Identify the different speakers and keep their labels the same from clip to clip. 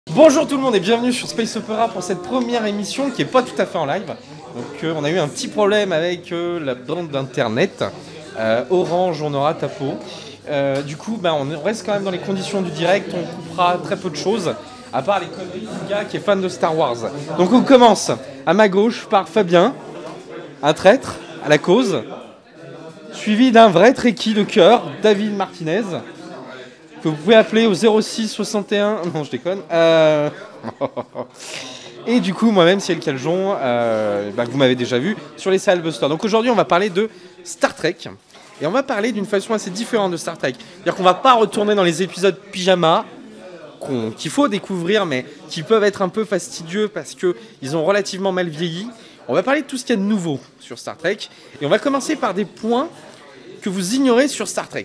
Speaker 1: Bonjour tout le monde et bienvenue sur Space Opera pour cette première émission qui est pas tout à fait en live. Donc on a eu un petit problème avec la bande d'internet. Orange, on aura ta peau. Du coup, on reste quand même dans les conditions du direct. On coupera très peu de choses, à part les conneries du gars qui est fan de Star Wars. Donc on commence à ma gauche par Fabien, un traître à la cause, suivi d'un vrai trekkie de cœur, David Martinez, que vous pouvez appeler au 06 61... Non, je déconne. Et du coup, moi-même, Ciel Caljon, que vous m'avez déjà vu sur les salles Buster. Donc aujourd'hui, on va parler de Star Trek. Et on va parler d'une façon assez différente de Star Trek. C'est-à-dire qu'on va pas retourner dans les épisodes pyjama, qu'il faut découvrir, mais qui peuvent être un peu fastidieux parce qu'ils ont relativement mal vieilli. On va parler de tout ce qu'il y a de nouveau sur Star Trek. Et on va commencer par des points que vous ignorez sur Star Trek.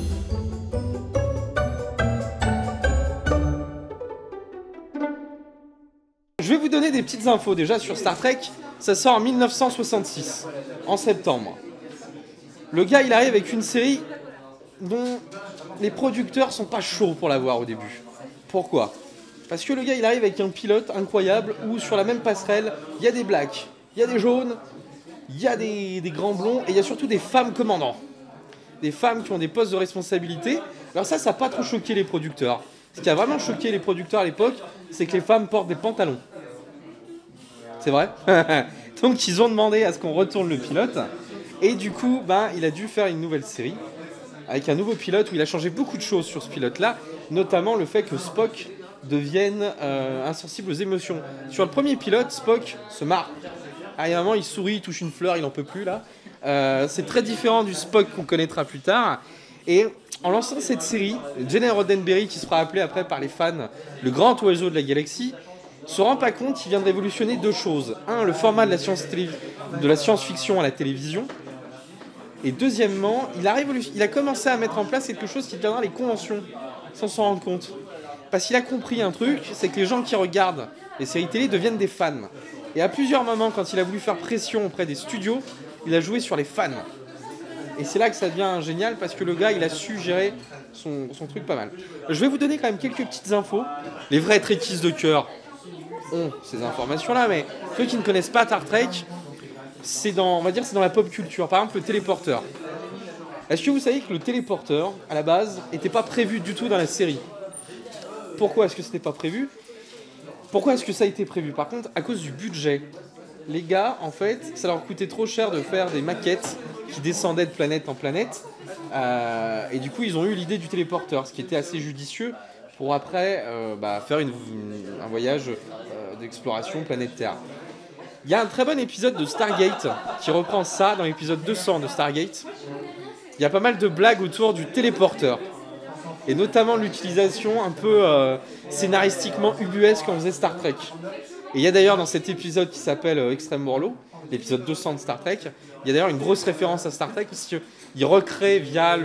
Speaker 1: Je vais vous donner des petites infos déjà sur Star Trek. Ça sort en 1966, en septembre. Le gars, il arrive avec une série dont les producteurs sont pas chauds pour la voir au début. Pourquoi ? Parce que le gars, il arrive avec un pilote incroyable où sur la même passerelle, il y a des blacks, il y a des jaunes, il y a des grands blonds et il y a surtout des femmes commandants. Des femmes qui ont des postes de responsabilité. Alors ça n'a pas trop choqué les producteurs. Ce qui a vraiment choqué les producteurs à l'époque, c'est que les femmes portent des pantalons. C'est vrai. Donc ils ont demandé à ce qu'on retourne le pilote. Et du coup, il a dû faire une nouvelle série avec un nouveau pilote où il a changé beaucoup de choses sur ce pilote-là, notamment le fait que Spock devienne insensible aux émotions. Sur le premier pilote, Spock se marre. À un moment, il sourit, il touche une fleur, il n'en peut plus là. C'est très différent du Spock qu'on connaîtra plus tard. Et en lançant cette série, Gene Roddenberry, qui sera appelé après par les fans le grand oiseau de la galaxie, se rend pas compte qu'il vient de révolutionner deux choses. Un, le format de la science-fiction à la télévision. Et deuxièmement, il a commencé à mettre en place quelque chose qui deviendra les conventions, sans s'en rendre compte. Parce qu'il a compris un truc, c'est que les gens qui regardent les séries télé deviennent des fans. Et à plusieurs moments, quand il a voulu faire pression auprès des studios, il a joué sur les fans. Et c'est là que ça devient génial, parce que le gars, il a su gérer son truc pas mal. Je vais vous donner quand même quelques petites infos. Les vrais trekkies de cœur ont ces informations-là, mais ceux qui ne connaissent pas Star Trek, c'est dans la pop culture. Par exemple, le téléporteur. Est-ce que vous savez que le téléporteur, à la base, n'était pas prévu du tout dans la série ? Pourquoi est-ce que ce n'était pas prévu ? Pourquoi est-ce que ça a été prévu ? Par contre, à cause du budget. Les gars, en fait, ça leur coûtait trop cher de faire des maquettes qui descendaient de planète en planète. Et du coup, ils ont eu l'idée du téléporteur, ce qui était assez judicieux pour après faire un voyage d'exploration planète Terre. Il y a un très bon épisode de Stargate qui reprend ça dans l'épisode 200 de Stargate. Il y a pas mal de blagues autour du téléporteur. Et notamment l'utilisation un peu scénaristiquement ubuesque qu'en faisait Star Trek. Et il y a d'ailleurs dans cet épisode qui s'appelle Extreme Warlow, l'épisode 200 de Star Trek, il y a d'ailleurs une grosse référence à Star Trek parce qu'ils recréent via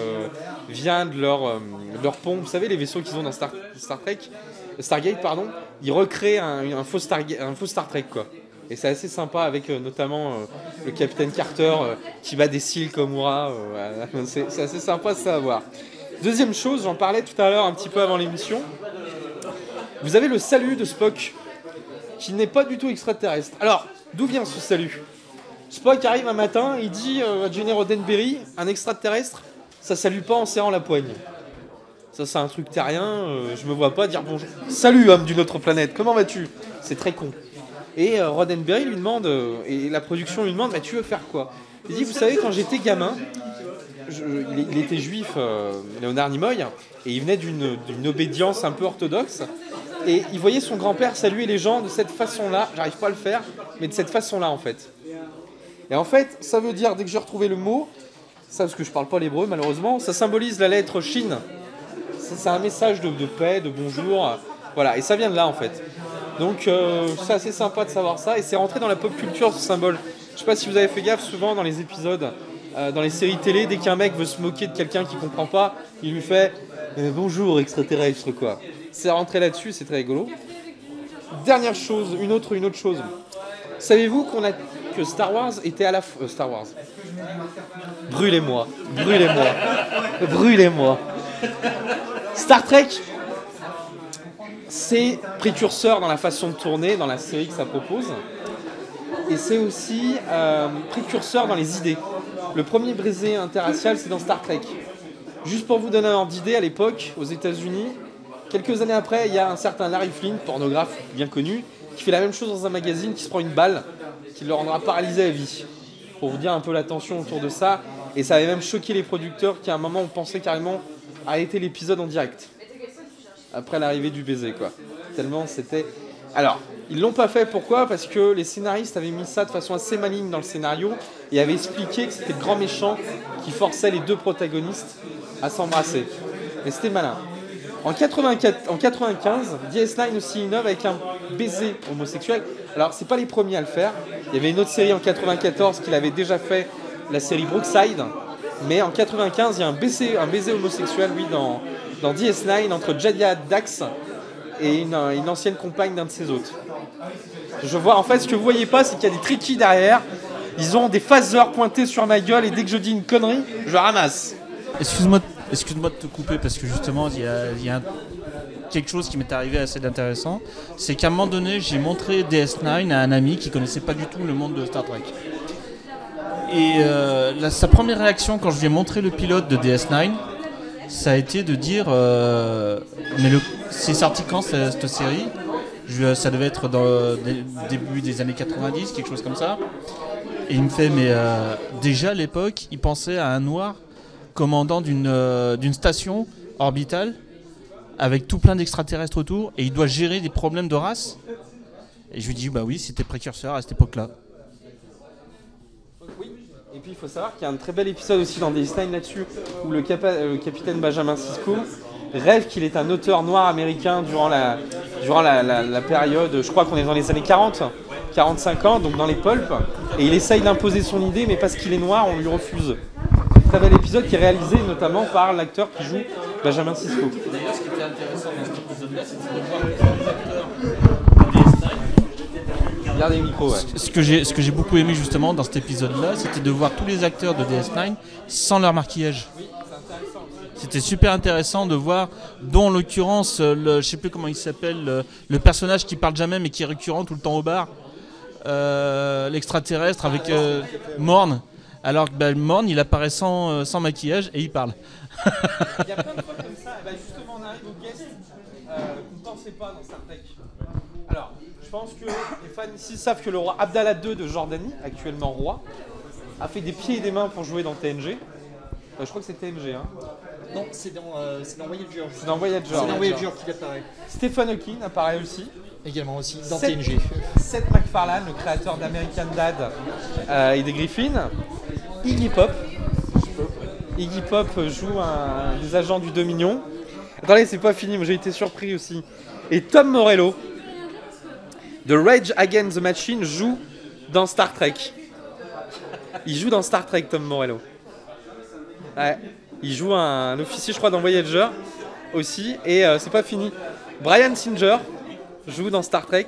Speaker 1: leur pont, vous savez les vaisseaux qu'ils ont dans Stargate, ils recréent un faux Star Trek quoi. Et c'est assez sympa avec notamment le capitaine Carter qui bat des cils comme Uhura. C'est assez sympa ça à voir. Deuxième chose, j'en parlais tout à l'heure un petit peu avant l'émission. Vous avez le salut de Spock qui n'est pas du tout extraterrestre. Alors, d'où vient ce salut ? Spock arrive un matin, il dit à Gene Roddenberry, un extraterrestre, ça salue pas en serrant la poigne. Ça c'est un truc terrien, je me vois pas dire bonjour. Salut homme d'une autre planète, comment vas-tu ? C'est très con. Et Roddenberry lui demande, et la production lui demande, tu veux faire quoi ? Il dit, vous savez, quand j'étais gamin, il était juif, Leonard Nimoy, et il venait d'une obédience un peu orthodoxe, et il voyait son grand-père saluer les gens de cette façon-là, j'arrive pas à le faire, mais de cette façon-là en fait. Et en fait, ça veut dire, dès que j'ai retrouvé le mot, ça parce que je parle pas l'hébreu malheureusement, ça symbolise la lettre Shin. C'est un message de paix, de bonjour, voilà, et ça vient de là en fait. Donc c'est assez sympa de savoir ça, et c'est rentré dans la pop culture ce symbole. Je sais pas si vous avez fait gaffe, souvent dans les épisodes, dans les séries télé, dès qu'un mec veut se moquer de quelqu'un qui comprend pas, il lui fait bonjour extraterrestre quoi. C'est rentré là-dessus, c'est très rigolo. Dernière chose, une autre chose. Savez-vous que Star Wars était à la Star Wars. Brûlez-moi. Star Trek c'est précurseur dans la façon de tourner, dans la série que ça propose. Et c'est aussi précurseur dans les idées. Le premier baiser interracial, c'est dans Star Trek. Juste pour vous donner un ordre d'idée, à l'époque, aux États-Unis, quelques années après, il y a un certain Larry Flint, pornographe bien connu, qui fait la même chose dans un magazine, qui se prend une balle, qui le rendra paralysé à vie. Pour vous dire un peu la tension autour de ça. Et ça avait même choqué les producteurs qui, à un moment, ont pensé carrément arrêter l'épisode en direct. Après l'arrivée du baiser, quoi. Tellement c'était... Alors, ils l'ont pas fait, pourquoi ? Parce que les scénaristes avaient mis ça de façon assez maligne dans le scénario et avaient expliqué que c'était le grand méchant qui forçait les deux protagonistes à s'embrasser. Mais c'était malin. En 95, DS9 aussi innove avec un baiser homosexuel. Alors, c'est pas les premiers à le faire. Il y avait une autre série en 94 qui l'avait déjà fait, la série Brookside. Mais en 95, il y a un baiser homosexuel, oui, dans DS9 entre Jadia Dax et une ancienne compagne d'un de ses hôtes. Je vois, en fait, ce que vous voyez pas, c'est qu'il y a des trickies derrière. Ils ont des phasers pointés sur ma gueule et dès que je dis une connerie, je ramasse.
Speaker 2: Excuse-moi de te couper parce que justement, il y a quelque chose qui m'est arrivé assez d'intéressant. C'est qu'à un moment donné, j'ai montré DS9 à un ami qui connaissait pas du tout le monde de Star Trek. Et sa première réaction quand je lui ai montré le pilote de DS9, ça a été de dire mais c'est sorti quand cette série ? Ça devait être dans le début des années 90, quelque chose comme ça. Et il me fait mais déjà à l'époque, il pensait à un noir commandant d'une station orbitale avec tout plein d'extraterrestres autour et il doit gérer des problèmes de race. Et je lui dis bah oui, c'était précurseur à cette époque-là.
Speaker 1: Et puis il faut savoir qu'il y a un très bel épisode aussi dans DS9 là-dessus où le capitaine Benjamin Sisko rêve qu'il est un auteur noir américain durant la période, je crois qu'on est dans les années 40, 45 ans, donc dans les pulps, et il essaye d'imposer son idée, mais parce qu'il est noir, on lui refuse. Très bel épisode qui est réalisé notamment par l'acteur qui joue Benjamin Sisko.
Speaker 2: D'ailleurs, ce qui était intéressant dans cet épisode-là, c'était de voir les acteurs de DS9.
Speaker 1: Regardez les micros, ouais.
Speaker 2: Ce que j'ai beaucoup aimé justement dans cet épisode-là, c'était de voir tous les acteurs de DS9 sans leur maquillage. C'était super intéressant de voir, dont en l'occurrence, je sais plus comment il s'appelle, le personnage qui parle jamais mais qui est récurrent tout le temps au bar, l'extraterrestre avec Morn. Alors que Morn, il apparaît sans maquillage et il parle.
Speaker 1: Il y a plein de fois comme ça. Justement, on arrive aux guests qu'on ne pensait pas dans Star Trek. Alors, je pense que les fans ici savent que le roi Abdallah II de Jordanie, actuellement roi, a fait des pieds et des mains pour jouer dans TNG. Je crois que c'est TNG. Hein.
Speaker 3: Non, c'est dans Voyager.
Speaker 1: C'est dans Voyager.
Speaker 3: C'est dans Voyager qu'il apparaît.
Speaker 1: Stephen Hawking apparaît aussi.
Speaker 3: Également aussi, dans TNG.
Speaker 1: Seth MacFarlane, le créateur d'American Dad et des Griffins. Iggy Pop. Iggy Pop joue un des agents du Dominion. Attendez, c'est pas fini, mais j'ai été surpris aussi. Et Tom Morello, de Rage Against the Machine, joue dans Star Trek. Il joue dans Star Trek, Tom Morello. Ouais. Il joue un officier, je crois, dans Voyager aussi. Et c'est pas fini. Brian Singer joue dans Star Trek.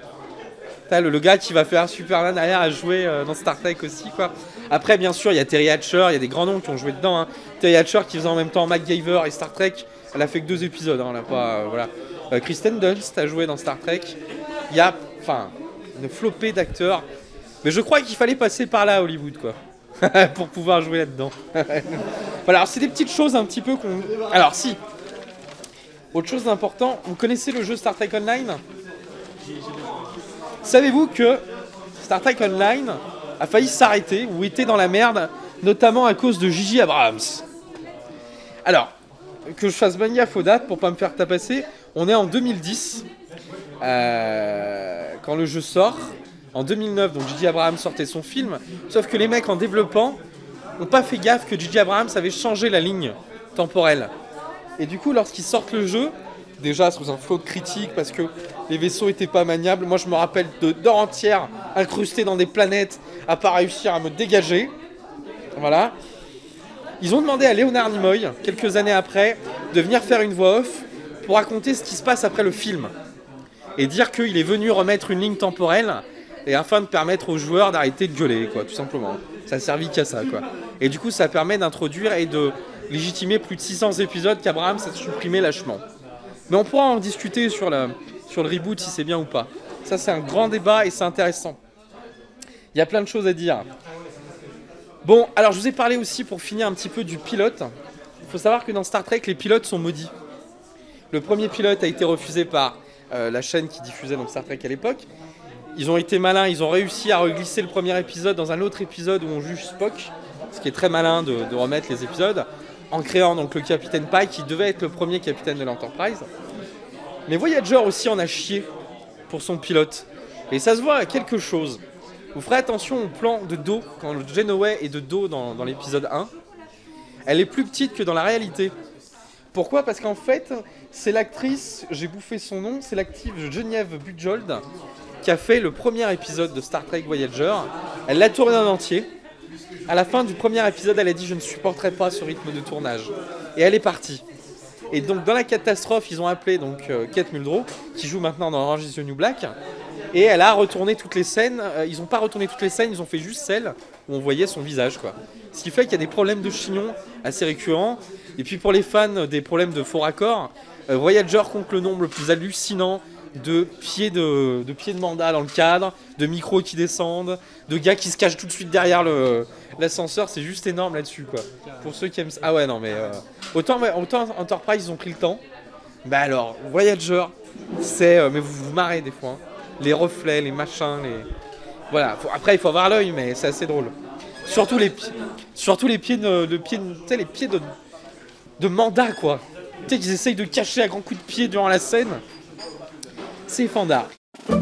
Speaker 1: Le gars qui va faire Superman derrière a joué dans Star Trek aussi, quoi. Après, bien sûr, il y a Terry Hatcher, il y a des grands noms qui ont joué dedans. Hein. Terry Hatcher qui faisait en même temps MacGyver et Star Trek. Elle a fait que 2 épisodes, hein, elle a pas, voilà. Kristen Dunst a joué dans Star Trek. Il y a, une flopée d'acteurs. Mais je crois qu'il fallait passer par là à Hollywood, quoi. Pour pouvoir jouer là-dedans. Voilà, alors c'est des petites choses un petit peu qu'on... Alors si, autre chose d'important, vous connaissez le jeu Star Trek Online ? Savez-vous que Star Trek Online a failli s'arrêter ou était dans la merde, notamment à cause de J.J. Abrams ? Alors, que je fasse bonne gaffe aux dates pour pas me faire tapasser, on est en 2010, quand le jeu sort. En 2009, donc J.J. Abrams sortait son film, sauf que les mecs en développant n'ont pas fait gaffe que J.J. Abrams avait changé la ligne temporelle. Et du coup, lorsqu'ils sortent le jeu, déjà sous un flot de critiques parce que les vaisseaux étaient pas maniables, moi je me rappelle d'heures entières incrustées dans des planètes à pas réussir à me dégager. Voilà. Ils ont demandé à Leonard Nimoy, quelques années après, de venir faire une voix off pour raconter ce qui se passe après le film. Et dire qu'il est venu remettre une ligne temporelle et afin de permettre aux joueurs d'arrêter de gueuler, quoi, tout simplement. Ça a servi qu'à ça, quoi. Et du coup, ça permet d'introduire et de légitimer plus de 600 épisodes qu'Abraham s'est supprimé lâchement. Mais on pourra en discuter sur le reboot si c'est bien ou pas. Ça c'est un grand débat et c'est intéressant. Il y a plein de choses à dire. Bon, alors je vous ai parlé aussi pour finir un petit peu du pilote. Il faut savoir que dans Star Trek, les pilotes sont maudits. Le premier pilote a été refusé par la chaîne qui diffusait donc Star Trek à l'époque. Ils ont été malins, ils ont réussi à reglisser le premier épisode dans un autre épisode où on juge Spock, ce qui est très malin de remettre les épisodes, en créant donc le capitaine Pike qui devait être le premier capitaine de l'Enterprise. Mais Voyager aussi en a chié pour son pilote. Et ça se voit à quelque chose. Vous ferez attention au plan de dos, quand le Janeway est de dos dans l'épisode 1. Elle est plus petite que dans la réalité. Pourquoi ? Parce qu'en fait, c'est l'actrice, j'ai bouffé son nom, c'est l'actrice Geneviève Bujold qui a fait le premier épisode de Star Trek Voyager. Elle l'a tourné en entier. À la fin du premier épisode, elle a dit « Je ne supporterai pas ce rythme de tournage ». Et elle est partie. Et donc dans la catastrophe, ils ont appelé donc Kate Mulgrew, qui joue maintenant dans Orange is the New Black. Et elle a retourné toutes les scènes. Ils n'ont pas retourné toutes les scènes, ils ont fait juste celle où on voyait son visage, quoi. Ce qui fait qu'il y a des problèmes de chignon assez récurrents. Et puis pour les fans, des problèmes de faux raccords. Voyager compte le nombre le plus hallucinant de pieds de mandat dans le cadre, de micros qui descendent, de gars qui se cachent tout de suite derrière l'ascenseur. C'est juste énorme là-dessus, quoi. Pour ceux qui aiment ça. Ah ouais, non, mais autant Enterprise, ils ont pris le temps. Bah alors, Voyager, c'est... mais vous vous marrez des fois. Hein. Les reflets, les machins, les... Voilà. Après, il faut avoir l'œil, mais c'est assez drôle. Surtout les pieds de mandat, quoi. Tu sais qu'ils essayent de cacher à grands coups de pied durant la scène. C'est fandard. Je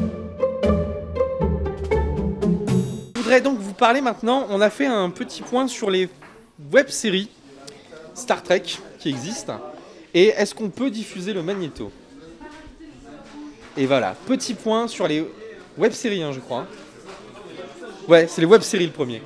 Speaker 1: voudrais donc vous parler maintenant, on a fait un petit point sur les web-séries Star Trek qui existent. Et est-ce qu'on peut diffuser le magnéto ? Et voilà, petit point sur les web-séries, je crois. Ouais, c'est les web-séries le premier.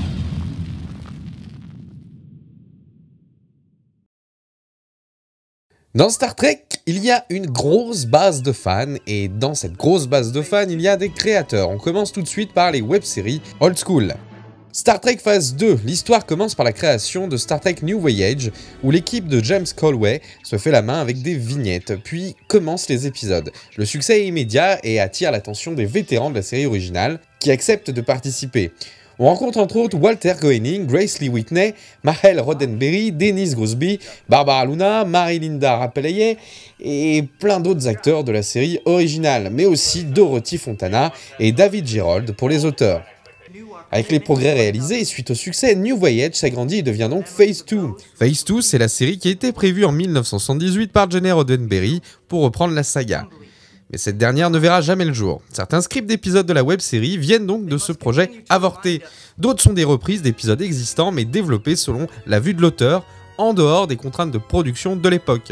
Speaker 4: Dans Star Trek, il y a une grosse base de fans, et dans cette grosse base de fans, il y a des créateurs. On commence tout de suite par les web-séries old school. Star Trek Phase 2, l'histoire commence par la création de Star Trek New Voyage, où l'équipe de James Colway se fait la main avec des vignettes, puis commencent les épisodes. Le succès est immédiat et attire l'attention des vétérans de la série originale, qui acceptent de participer. On rencontre entre autres Walter Groening, Grace Lee Whitney, Mahel Roddenberry, Dennis Crosby, Barbara Luna, Marie-Linda Rapelye et plein d'autres acteurs de la série originale, mais aussi Dorothy Fontana et David Gerrold pour les auteurs. Avec les progrès réalisés et suite au succès, New Voyage s'agrandit et devient donc Phase 2. Phase 2, c'est la série qui a été prévue en 1978 par Gene Roddenberry pour reprendre la saga. Mais cette dernière ne verra jamais le jour. Certains scripts d'épisodes de la web-série viennent donc de ce projet avorté. D'autres sont des reprises d'épisodes existants mais développés selon la vue de l'auteur, en dehors des contraintes de production de l'époque.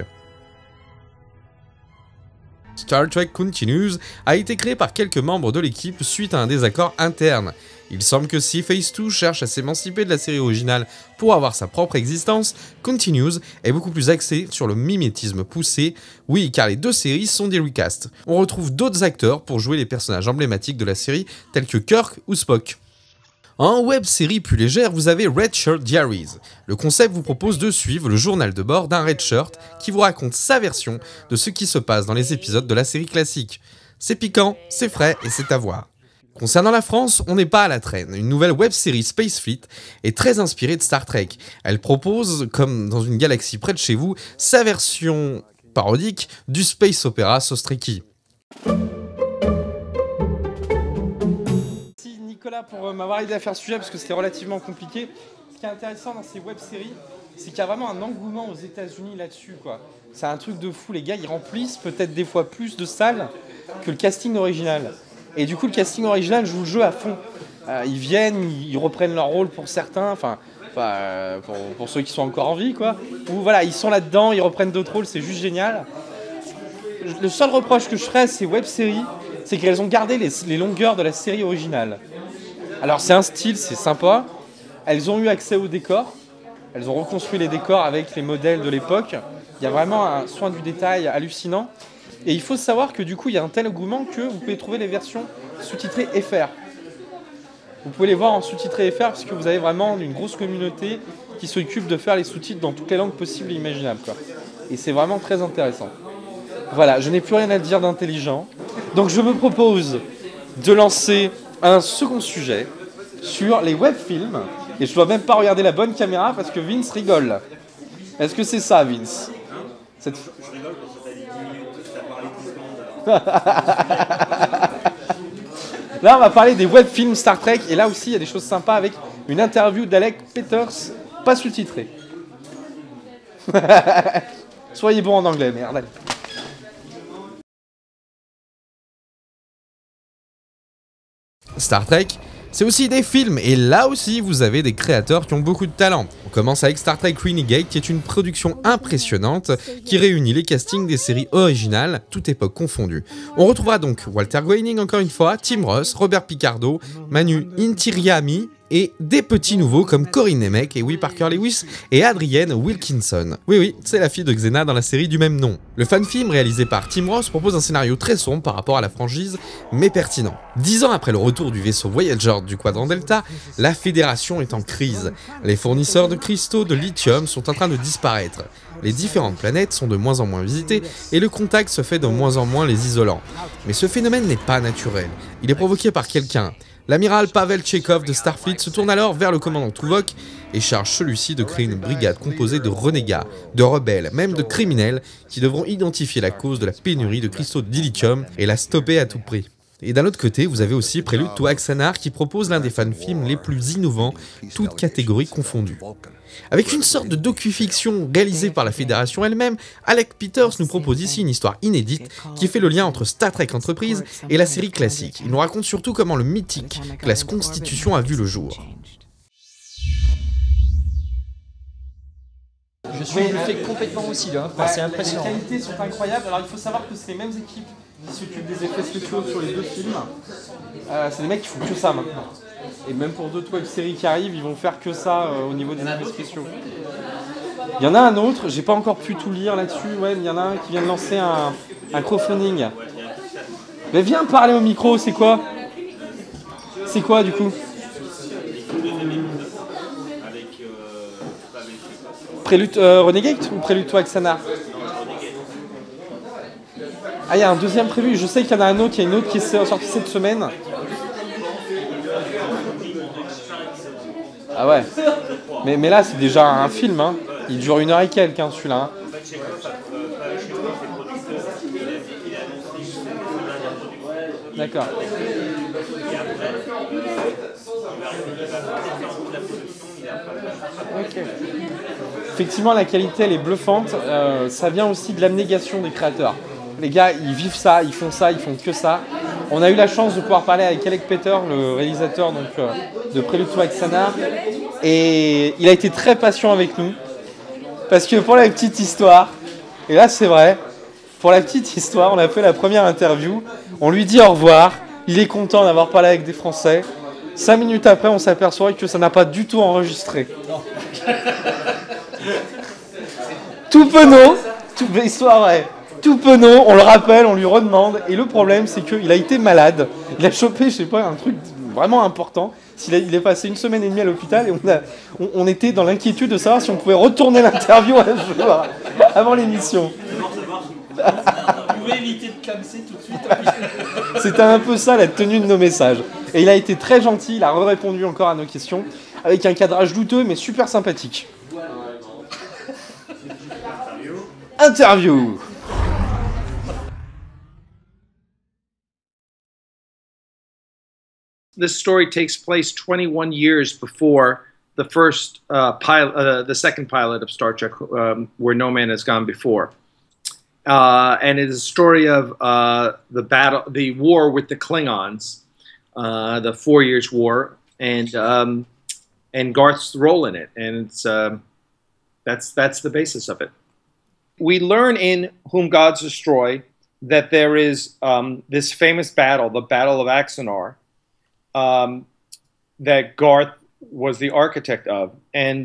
Speaker 4: Star Trek Continues a été créé par quelques membres de l'équipe suite à un désaccord interne. Il semble que si Phase 2 cherche à s'émanciper de la série originale pour avoir sa propre existence, Continues est beaucoup plus axé sur le mimétisme poussé, oui car les deux séries sont des recasts. On retrouve d'autres acteurs pour jouer les personnages emblématiques de la série tels que Kirk ou Spock. En web-série plus légère, vous avez Red Shirt Diaries. Le concept vous propose de suivre le journal de bord d'un Red Shirt qui vous raconte sa version de ce qui se passe dans les épisodes de la série classique. C'est piquant, c'est frais et c'est à voir. Concernant la France, on n'est pas à la traîne. Une nouvelle web-série Space Fleet est très inspirée de Star Trek. Elle propose, comme dans une galaxie près de chez vous, sa version parodique du space opéra Sostriki.
Speaker 1: Merci Nicolas pour m'avoir aidé à faire ce sujet parce que c'était relativement compliqué. Ce qui est intéressant dans ces web-séries, c'est qu'il y a vraiment un engouement aux États-Unis là-dessus, quoi. C'est un truc de fou, les gars, ils remplissent peut-être des fois plus de salles que le casting original. Et du coup, le casting original joue le jeu à fond. Ils viennent, ils reprennent leur rôle pour certains, pour ceux qui sont encore en vie, quoi. Ou voilà, ils sont là-dedans, ils reprennent d'autres rôles, c'est juste génial. Le seul reproche que je ferais à ces web-séries, c'est qu'elles ont gardé les longueurs de la série originale. Alors c'est un style, c'est sympa. Elles ont eu accès aux décors. Elles ont reconstruit les décors avec les modèles de l'époque. Il y a vraiment un soin du détail hallucinant. Et il faut savoir que du coup, il y a un tel engouement que vous pouvez trouver les versions sous-titrées FR. Vous pouvez les voir en sous-titrées FR parce que vous avez vraiment une grosse communauté qui s'occupe de faire les sous-titres dans toutes les langues possibles et imaginables, quoi. Et c'est vraiment très intéressant. Voilà, je n'ai plus rien à dire d'intelligent. Donc je me propose de lancer un second sujet sur les webfilms. Et je dois même pas regarder la bonne caméra parce que Vince rigole. Est-ce que c'est ça, Vince? Je rigole parce que t'as dit 10 minutes, t'as parlé 10 secondes. Là, on va parler des webfilms Star Trek. Et là aussi, il y a des choses sympas avec une interview d'Alec Peters, pas sous-titrée. Soyez bon en anglais, merde. Allez.
Speaker 4: Star Trek, c'est aussi des films, et là aussi vous avez des créateurs qui ont beaucoup de talent. On commence avec Star Trek Renegade, qui est une production impressionnante qui réunit les castings des séries originales, toute époque confondue. On retrouvera donc Walter Groening encore une fois, Tim Russ, Robert Picardo, Manu Intiraymi, et des petits nouveaux comme Corinne Nemec, et Parker Lewis et Adrienne Wilkinson. Oui, c'est la fille de Xena dans la série du même nom. Le fan-film réalisé par Tim Ross propose un scénario très sombre par rapport à la franchise, mais pertinent. 10 ans après le retour du vaisseau Voyager du Quadrant Delta, la Fédération est en crise. Les fournisseurs de cristaux de lithium sont en train de disparaître. Les différentes planètes sont de moins en moins visitées et le contact se fait de moins en moins les isolant. Mais ce phénomène n'est pas naturel, il est provoqué par quelqu'un. L'amiral Pavel Chekhov de Starfleet se tourne alors vers le commandant Tuvok et charge celui-ci de créer une brigade composée de renégats, de rebelles, même de criminels qui devront identifier la cause de la pénurie de cristaux de dilithium et la stopper à tout prix. Et d'un autre côté, vous avez aussi Prélude to Axanar qui propose l'un des fan-films les plus innovants, toutes catégories confondues. Avec une sorte de docu-fiction réalisée par la Fédération elle-même, Alec Peters nous propose ici une histoire inédite qui fait le lien entre Star Trek Enterprise et la série classique. Il nous raconte surtout comment le mythique classe Constitution a vu le jour.
Speaker 3: Je suis bluffé complètement aussi là, enfin, c'est impressionnant.
Speaker 1: Les qualités sont incroyables. Alors il faut savoir que c'est les mêmes équipes qui s'occupent des effets spéciaux sur les deux films. C'est des mecs qui font que ça maintenant. Et même pour d'autres web-séries qui arrivent, ils vont faire que ça au niveau des effets spéciaux. Il y en a un autre, j'ai pas encore pu tout lire là-dessus, ouais, mais il y en a un qui vient de lancer un crowdfunding. Mais viens parler au micro, c'est quoi? C'est quoi du coup? Prélude Renegade ou Prélude to Axanar? Ah, il y a un deuxième prévu, je sais qu'il y en a un autre, il y a une autre qui est sortie cette semaine. Ah ouais. Mais là, c'est déjà un film, hein. Il dure 1h et quelques, hein, celui-là. Hein. D'accord. Ok. Effectivement, la qualité, elle est bluffante. Ça vient aussi de l'abnégation des créateurs. Les gars, ils vivent ça, ils font que ça. On a eu la chance de pouvoir parler avec Alec Peters, le réalisateur donc, de Prélude to Axanar. Et il a été très patient avec nous. Parce que pour la petite histoire, et là c'est vrai, pour la petite histoire, on a fait la première interview. On lui dit au revoir. Il est content d'avoir parlé avec des Français. 5 minutes après, on s'aperçoit que ça n'a pas du tout enregistré. Tout penaud, histoire vraie. Tout penaud, on le rappelle, on lui redemande. Et le problème, c'est qu'il a été malade. Il a chopé, je sais pas, un truc vraiment important. Il est passé 1 semaine et demie à l'hôpital et on était dans l'inquiétude de savoir si on pouvait retourner l'interview un jour avant l'émission.
Speaker 3: Vous pouvez éviter de clamser tout de suite.
Speaker 1: C'était un peu ça la tenue de nos messages. Et il a été très gentil, il a répondu encore à nos questions avec un cadrage douteux mais super sympathique. Interview.
Speaker 5: This story takes place 21 years before the first pilot, the second pilot of Star Trek, Where No Man Has Gone Before, and it is a story of the war with the Klingons, the 4 Years' War, and Garth's role in it, and it's that's the basis of it. We learn in Whom Gods Destroy that there is this famous battle, the Battle of Axanar. That Garth was the architect of, and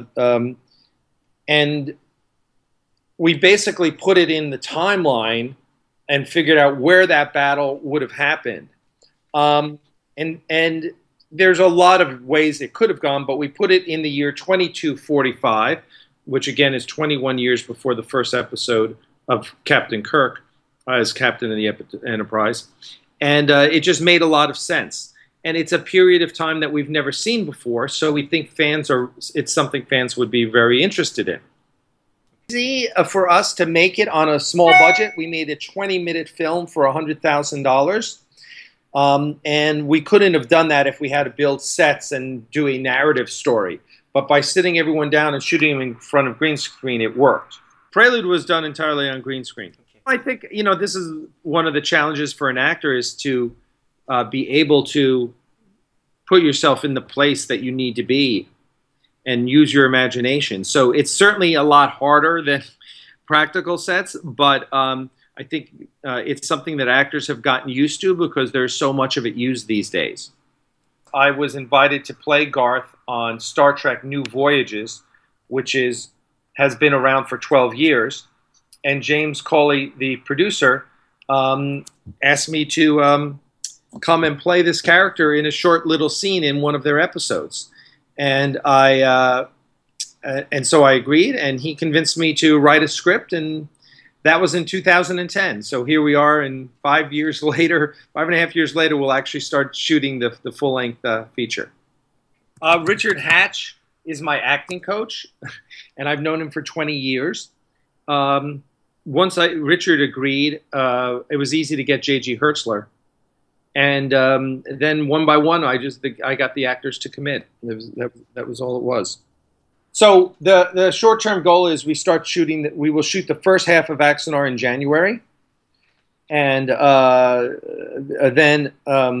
Speaker 5: we basically put it in the timeline and figured out where that battle would have happened. And there's a lot of ways it could have gone, but we put it in the year 2245, which again is 21 years before the first episode of Captain Kirk. as captain of the Enterprise, and it just made a lot of sense. And it's a period of time that we've never seen before, so we think it's something fans would be very interested in. Easy for us to make it on a small budget. We made a 20-minute film for $100,000. And we couldn't have done that if we had to build sets and do a narrative story. But by sitting everyone down and shooting them in front of green screen, it worked. Prelude was done entirely on green screen. I think, you know, this is one of the challenges for an actor, is to be able to put yourself in the place that you need to be and use your imagination. So it's certainly a lot harder than practical sets, but I think it's something that actors have gotten used to because there's so much of it used these days. I was invited to play Garth on Star Trek New Voyages, which has been around for 12 years. And James Cawley, the producer, asked me to come and play this character in a short little scene in one of their episodes. And so I agreed, and he convinced me to write a script, and that was in 2010. So here we are, and 5 years later, 5.5 years later, we'll actually start shooting the full-length feature. Richard Hatch is my acting coach, and I've known him for 20 years. Once Richard agreed, it was easy to get J.G. Hertzler. And then one by one, I got the actors to commit. That was all it was. So the short-term goal is we will shoot the first half of Axanar in January, and then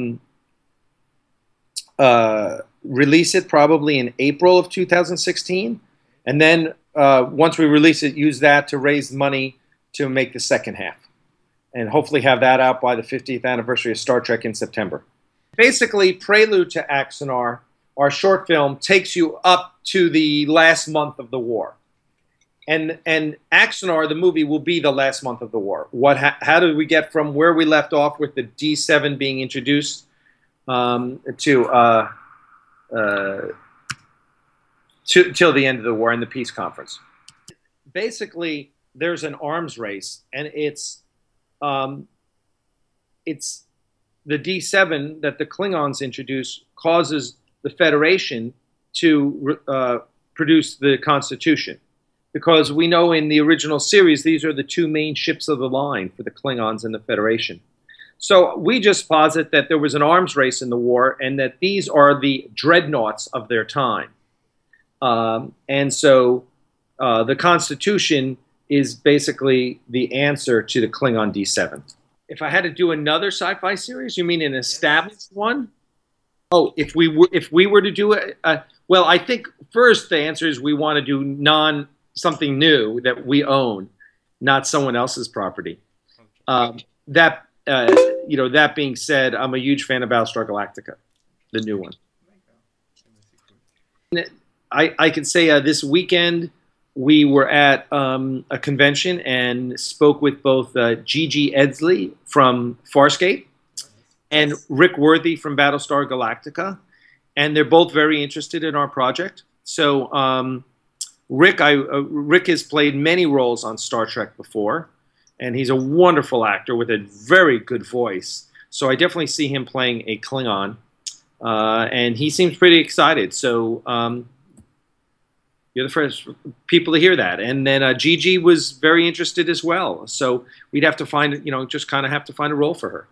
Speaker 5: release it probably in April of 2016, and then once we release it, use that to raise money to make the second half, and hopefully have that out by the 50th anniversary of Star Trek in September. Basically, Prelude to Axanar, our short film, takes you up to the last month of the war. And Axanar, the movie, will be the last month of the war. How did we get from where we left off with the D7 being introduced till the end of the war and the peace conference? Basically, there's an arms race, and it's the D7 that the Klingons introduce causes the Federation to produce the Constitution. Because we know in the original series, these are the two main ships of the line for the Klingons and the Federation. So we just posit that there was an arms race in the war, and that these are the dreadnoughts of their time. And so the Constitution is basically the answer to the Klingon D7. If I had to do another sci-fi series, you mean an established one? Oh, if we were to do it, well, I think first the answer is we want to do something new that we own, not someone else's property. That being said, I'm a huge fan of Battlestar Galactica, the new one. I can say this weekend we were at a convention and spoke with both Gigi Edsley from Farscape and Rick Worthy from Battlestar Galactica, and they're both very interested in our project. So Rick has played many roles on Star Trek before, and he's a wonderful actor with a very good voice. So I definitely see him playing a Klingon, and he seems pretty excited. So you're the first people to hear that. And then Gigi was very interested as well. So we'd have to find, just kind of have to find a role for her.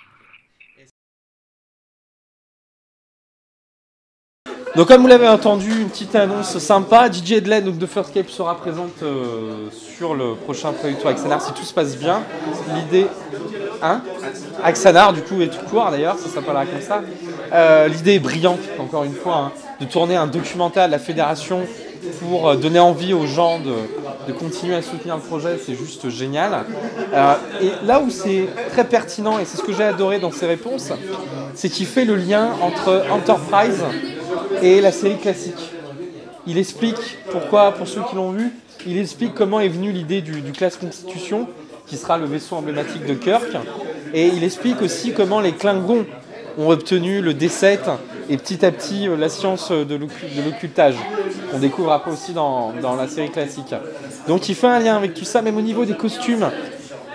Speaker 1: Donc comme vous l'avez entendu, une petite annonce sympa. DJ Edley donc de Farscape sera présente sur le prochain Prelude to Axanar si tout se passe bien. L'idée, Axanar du coup est tout court d'ailleurs, ça s'appellera comme ça. L'idée est brillante encore une fois, de tourner un documentaire de la Fédération pour donner envie aux gens de continuer à soutenir le projet, c'est juste génial. Et là où c'est très pertinent, et c'est ce que j'ai adoré dans ses réponses, c'est qu'il fait le lien entre Enterprise et la série classique. Il explique pourquoi, pour ceux qui l'ont vu, il explique comment est venue l'idée du classe Constitution, qui sera le vaisseau emblématique de Kirk, et il explique aussi comment les Klingons ont obtenu le D7 et petit à petit la science de l'occultage, qu'on découvre après aussi dans la série classique. Donc il fait un lien avec tout ça, même au niveau des costumes.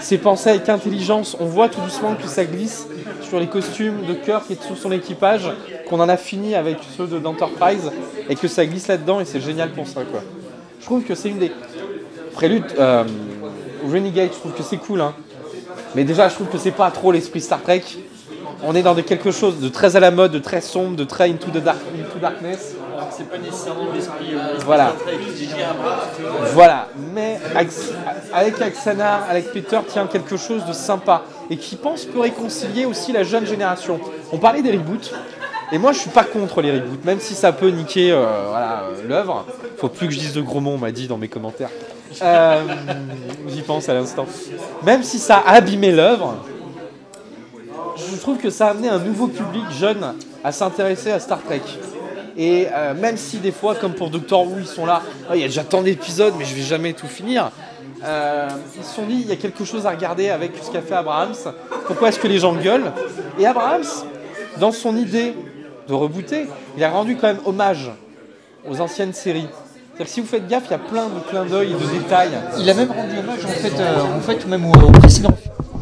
Speaker 1: c'est pensé avec intelligence. On voit tout doucement que ça glisse sur les costumes de Kirk et de tout son équipage, qu'on en a fini avec ceux d'Enterprise, et que ça glisse là-dedans, et c'est génial pour ça, quoi. Je trouve que c'est une des préludes. Renegade, je trouve que c'est cool, hein. Mais déjà, je trouve que c'est pas trop l'esprit Star Trek. On est dans quelque chose de très à la mode, de très sombre, de très into darkness.
Speaker 3: Alors que c'est pas nécessairement l'esprit
Speaker 1: Voilà.
Speaker 3: Star Trek, J.J. Abrams.
Speaker 1: Voilà, mais avec Axana, avec Peter, tient quelque chose de sympa et qui pense peut réconcilier aussi la jeune génération. On parlait des reboots, et moi je suis pas contre les reboots, même si ça peut niquer l'œuvre. Faut plus que je dise de gros mots, on m'a dit dans mes commentaires. J'y pense à l'instant. Même si ça a abîmé l'œuvre, je trouve que ça a amené un nouveau public jeune à s'intéresser à Star Trek. Et même si des fois, comme pour Doctor Who, ils sont là, il y a déjà tant d'épisodes, mais je vais jamais tout finir. Ils se sont dit, il y a quelque chose à regarder avec ce qu'a fait Abrams. Pourquoi est-ce que les gens gueulent? Et Abrams, dans son idée de rebooter, il a rendu quand même hommage aux anciennes séries. C'est-à-dire que si vous faites gaffe, il y a plein de clins d'œil et de détails.
Speaker 6: Il a même rendu hommage en fait même au précédent.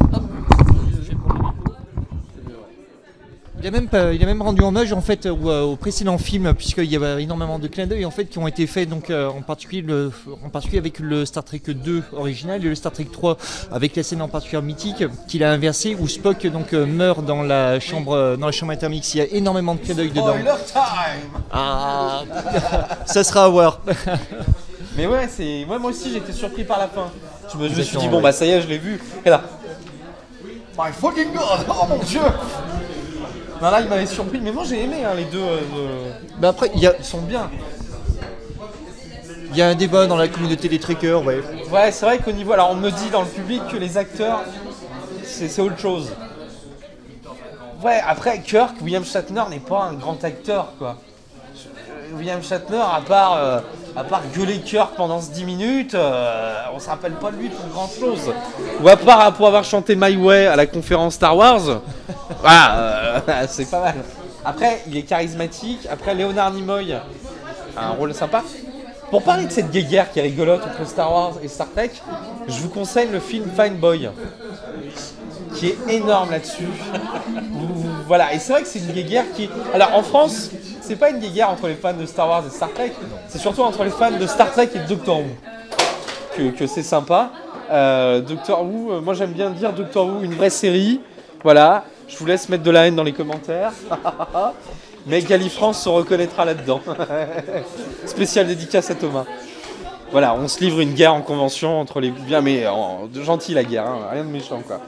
Speaker 6: Il a même rendu hommage en fait au précédent film, puisqu'il y avait énormément de clins d'œil en fait qui ont été faits, donc en particulier avec le Star Trek 2 original et le Star Trek 3 avec la scène en particulier mythique qu'il a inversée où Spock donc meurt dans la chambre intermix. Il y a énormément de clins d'œil dedans. Ah, ça sera à voir.
Speaker 1: Mais ouais, moi aussi j'étais surpris par la fin. Je me suis dit,
Speaker 6: ouais.
Speaker 1: bon bah ça y est, je l'ai vu. Et là, my fucking god, oh mon dieu. Non, là il m'avait surpris, mais moi j'ai aimé les deux.
Speaker 6: Bah après,
Speaker 1: ils sont bien.
Speaker 6: Il y a un débat dans la communauté des trekkers, ouais.
Speaker 1: Ouais, c'est vrai qu'au niveau. Alors on me dit dans le public que les acteurs, c'est autre chose. Ouais, après Kirk, William Shatner n'est pas un grand acteur, quoi. William Shatner, à part gueuler Kirk pendant 10 minutes, on se rappelle pas de lui pour grand chose. Ou à part pour avoir chanté My Way à la conférence Star Wars, voilà, c'est pas mal. Après, il est charismatique. Après, Leonard Nimoy a un rôle sympa. Pour parler de cette guéguerre qui est rigolote entre Star Wars et Star Trek, je vous conseille le film Fine Boy, qui est énorme là-dessus. Voilà, et c'est vrai que c'est une guéguerre qui... Alors en France, c'est pas une guéguerre entre les fans de Star Wars et Star Trek, c'est surtout entre les fans de Star Trek et de Doctor Who que c'est sympa. Doctor Who, moi j'aime bien dire Doctor Who, une vraie série. Voilà, je vous laisse mettre de la haine dans les commentaires. Mais Galifrance se reconnaîtra là-dedans. Spécial dédicace à Thomas. Voilà, on se livre une guerre en convention entre les... Bien, mais gentil la guerre, hein, rien de méchant, quoi.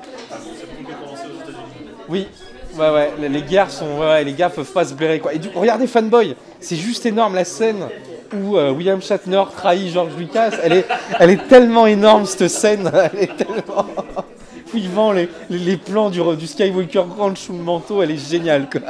Speaker 1: Oui, ouais, les guerres sont... Ouais, les gars peuvent pas se blairer, quoi. Et du coup, regardez Fanboy, c'est juste énorme, la scène où William Shatner trahit George Lucas, elle est tellement énorme, cette scène, elle est tellement... Où il vend les plans du Skywalker Ranch sous le manteau, elle est géniale, quoi.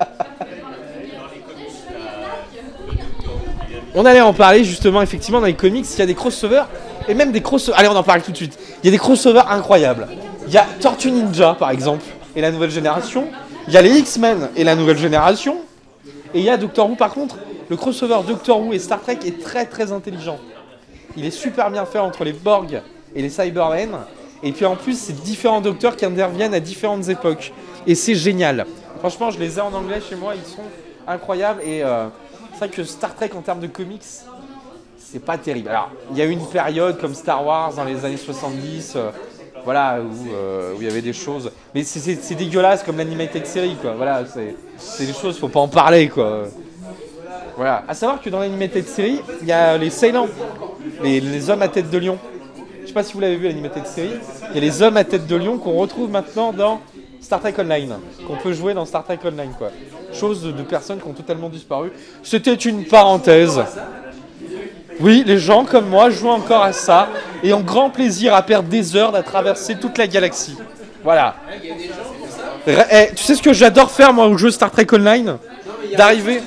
Speaker 1: On allait en parler justement, effectivement, dans les comics, il y a des crossovers, et même des crossovers... Allez, on en parle tout de suite. Il y a des crossovers incroyables. Il y a Tortue Ninja, par exemple, et la nouvelle génération. Il y a les X-Men et la nouvelle génération. Et il y a Doctor Who, par contre, le crossover Doctor Who et Star Trek est très très intelligent. Il est super bien fait entre les Borg et les Cybermen. Et puis en plus, c'est différents docteurs qui interviennent à différentes époques. Et c'est génial. Franchement, je les ai en anglais chez moi, ils sont incroyables. Et c'est vrai que Star Trek en termes de comics, c'est pas terrible. Alors, il y a eu une période comme Star Wars dans les années 70, voilà, où il y avait des choses. Mais c'est dégueulasse comme l'animated series, quoi. Voilà, c'est des choses, faut pas en parler, quoi. Voilà. À savoir que dans l'animated series, il y a les Sailants, les hommes à tête de lion. Je sais pas si vous l'avez vu, l'animated series. Il y a les hommes à tête de lion qu'on retrouve maintenant dans Star Trek Online, qu'on peut jouer dans Star Trek Online, quoi. Chose de personnes qui ont totalement disparu. C'était une parenthèse. Oui, les gens comme moi jouent encore à ça et ont grand plaisir à perdre des heures à traverser toute la galaxie. Voilà. Tu sais ce que j'adore faire moi au jeu Star Trek Online? D'arriver...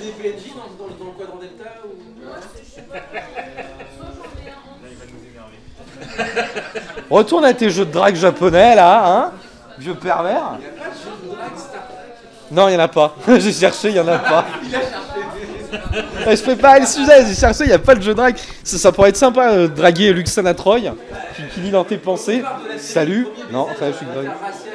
Speaker 1: Retourne à tes jeux de drague japonais là, hein, vieux pervers. Non, il n'y en a pas. J'ai cherché, il n'y en a pas. Je prépare le sujet, j'ai cherché, il n'y a pas de jeu de drague. Ça pourrait être sympa, draguer Luxana Troy, qui lit dans tes pensées. Salut. Non, enfin, je suis drague.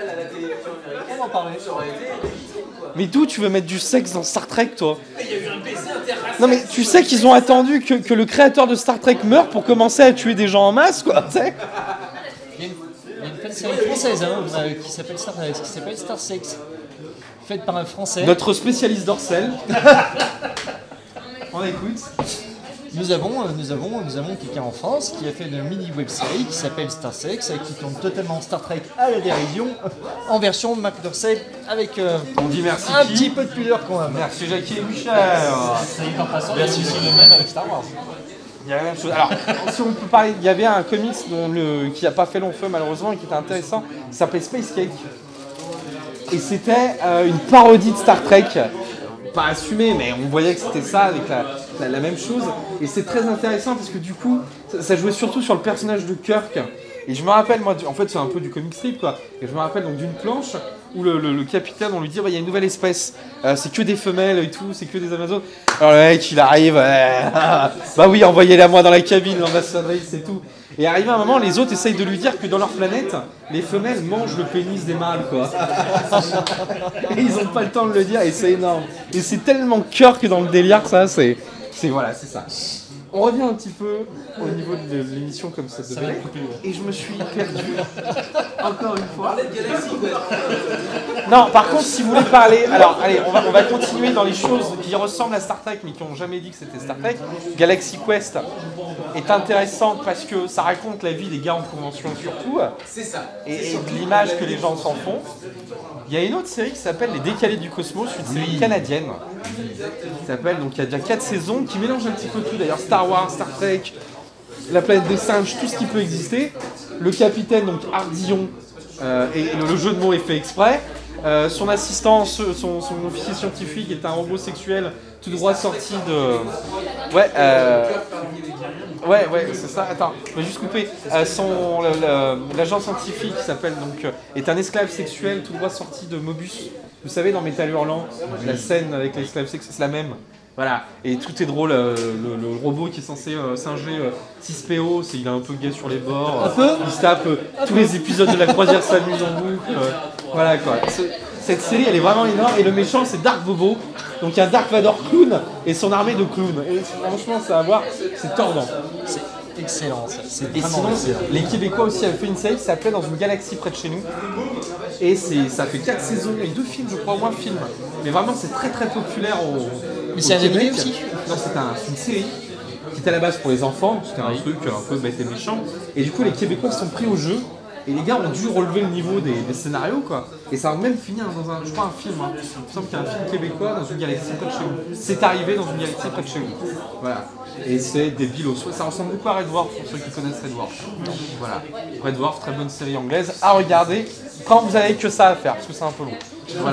Speaker 1: Mais d'où tu veux mettre du sexe dans Star Trek, toi? Non mais tu sais qu'ils ont attendu que le créateur de Star Trek meure pour commencer à tuer des gens en masse, quoi, tu sais.
Speaker 6: Il y a une série française qui s'appelle Star Sex, faite par un Français.
Speaker 1: Notre spécialiste d'Orcel. On écoute.
Speaker 6: Nous avons quelqu'un en France qui a fait une mini web série qui s'appelle Star Sex, qui tourne totalement Star Trek à la dérision, en version Marc Dorcel, avec
Speaker 1: On dit merci
Speaker 6: un
Speaker 1: qui
Speaker 6: petit peu de pudeur quand même.
Speaker 1: Merci Jackie et Michel.
Speaker 2: Merci aussi le même avec Star Wars.
Speaker 1: Il y a la même chose. Alors, si on peut parler, il y avait un comics qui n'a pas fait long feu malheureusement et qui était intéressant, qui s'appelait Space Cake. Et c'était une parodie de Star Trek. Pas assumé, mais on voyait que c'était ça avec la même chose. Et c'est très intéressant parce que du coup, ça jouait surtout sur le personnage de Kirk. Et je me rappelle, moi, en fait, c'est un peu du comic strip, quoi. Et je me rappelle donc d'une planche où le capitaine, on lui dit, il y a une nouvelle espèce, c'est que des femelles et tout, c'est que des Amazones. Alors le mec, il arrive, bah oui, envoyez-la moi dans la cabine, l'ambassadrice, c'est tout. Et arrivé à un moment, les autres essayent de lui dire que dans leur planète, les femelles mangent le pénis des mâles, quoi. Et ils ont pas le temps de le dire, et c'est énorme. Et c'est tellement Kirk dans le délire, ça, c'est voilà, c'est ça. On revient un petit peu au niveau de l'émission comme ça devait être. Et je me suis perdu encore une fois. Non, par contre, si vous voulez parler, alors allez, on va continuer dans les choses qui ressemblent à Star Trek mais qui n'ont jamais dit que c'était Star Trek. Galaxy Quest est intéressant parce que ça raconte la vie des gars en convention surtout. C'est ça. Et de l'image que les gens s'en font. Il y a une autre série qui s'appelle Les Décalés du Cosmos, une série canadienne. Qui s'appelle, donc il y a déjà 4 saisons, qui mélange un petit peu tout d'ailleurs, Star Wars, Star Trek, la planète des singes, tout ce qui peut exister. Le capitaine, donc Ardillon, et le jeu de mots est fait exprès. Son assistant, son officier scientifique est un robot sexuel tout droit sorti de... Ouais, c'est ça. Attends, je vais juste couper. L'agent scientifique qui s'appelle donc est un esclave sexuel tout droit sorti de Mobius. Vous savez dans Métal Hurlant, la scène avec l'esclave sexuel, c'est la même. Voilà, et tout est drôle, le robot qui est censé singer 6PO, il a un peu gay sur les bords, il se tape tous les épisodes de la croisière s'amuse en boucle, voilà quoi. Cette série elle est vraiment énorme, et le méchant c'est Dark Bobo, donc il y a Dark Vador clown et son armée de clowns, et franchement ça va voir, c'est tordant.
Speaker 6: C'est excellent ça, c'est
Speaker 1: Et
Speaker 6: vraiment
Speaker 1: sinon,
Speaker 6: excellent.
Speaker 1: les Québécois aussi avaient fait une série qui s'appelait Dans une galaxie près de chez nous. Et ça fait 4 saisons et 2 films, je crois, ou un film. Mais vraiment, c'est très très populaire
Speaker 6: Mais c'est un
Speaker 1: Québec.
Speaker 6: animé aussi?
Speaker 1: Non, c'est une série qui était à la base pour les enfants. C'était un truc un peu bête et méchant. Et du coup, les Québécois se sont pris au jeu. Et les gars ont dû relever le niveau des scénarios, quoi. Et ça a même fini dans un film. Hein. Il me semble qu'il y a un film québécois dans une galaxie près de chez vous. C'est arrivé dans une galaxie près de chez vous. Voilà. Et c'est débile au souhait. Ça ressemble beaucoup à Red Dwarf pour ceux qui connaissent Red Dwarf. Voilà. Red Dwarf, très bonne série anglaise à regarder quand vous avez que ça à faire, parce que c'est un peu long. Voilà.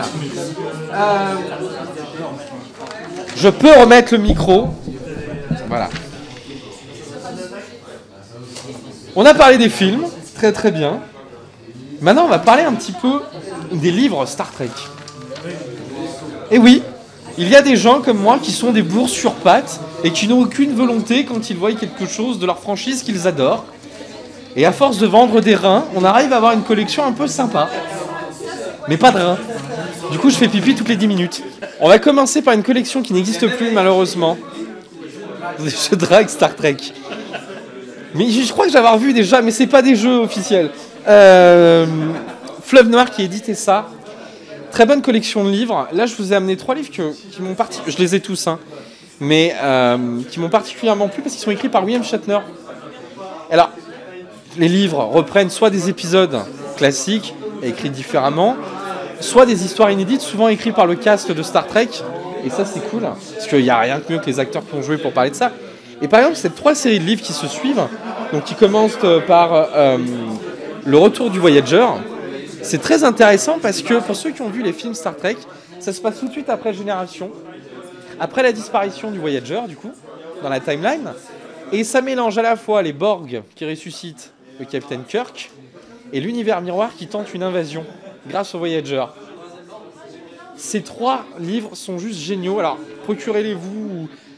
Speaker 1: Je peux remettre le micro. Voilà. On a parlé des films, très très bien. Maintenant, on va parler un petit peu des livres Star Trek. Et oui, il y a des gens comme moi qui sont des bourses sur pattes et qui n'ont aucune volonté quand ils voient quelque chose de leur franchise qu'ils adorent. Et à force de vendre des reins, on arrive à avoir une collection un peu sympa. Mais pas de reins. Du coup, je fais pipi toutes les 10 minutes. On va commencer par une collection qui n'existe plus, malheureusement. Je drague Star Trek. Mais je crois que j'ai vu déjà, mais c'est pas des jeux officiels. Fleuve Noir qui éditait ça. Très bonne collection de livres. Là, je vous ai amené 3 livres qui m'ont je les ai tous, hein, mais qui m'ont particulièrement plu parce qu'ils sont écrits par William Shatner. Alors, les livres reprennent soit des épisodes classiques, écrits différemment, soit des histoires inédites, souvent écrites par le cast de Star Trek. Et ça, c'est cool, parce qu'il n'y a rien de mieux que les acteurs qui ont joué pour parler de ça. Et par exemple, ces 3 séries de livres qui se suivent, donc qui commencent par Le Retour du Voyager, c'est très intéressant parce que pour ceux qui ont vu les films Star Trek, ça se passe tout de suite après Génération, après la disparition du Voyager, du coup, dans la timeline, et ça mélange à la fois les Borg qui ressuscitent le capitaine Kirk et l'univers miroir qui tente une invasion grâce au Voyager. Ces 3 livres sont juste géniaux. Alors, procurez-les-vous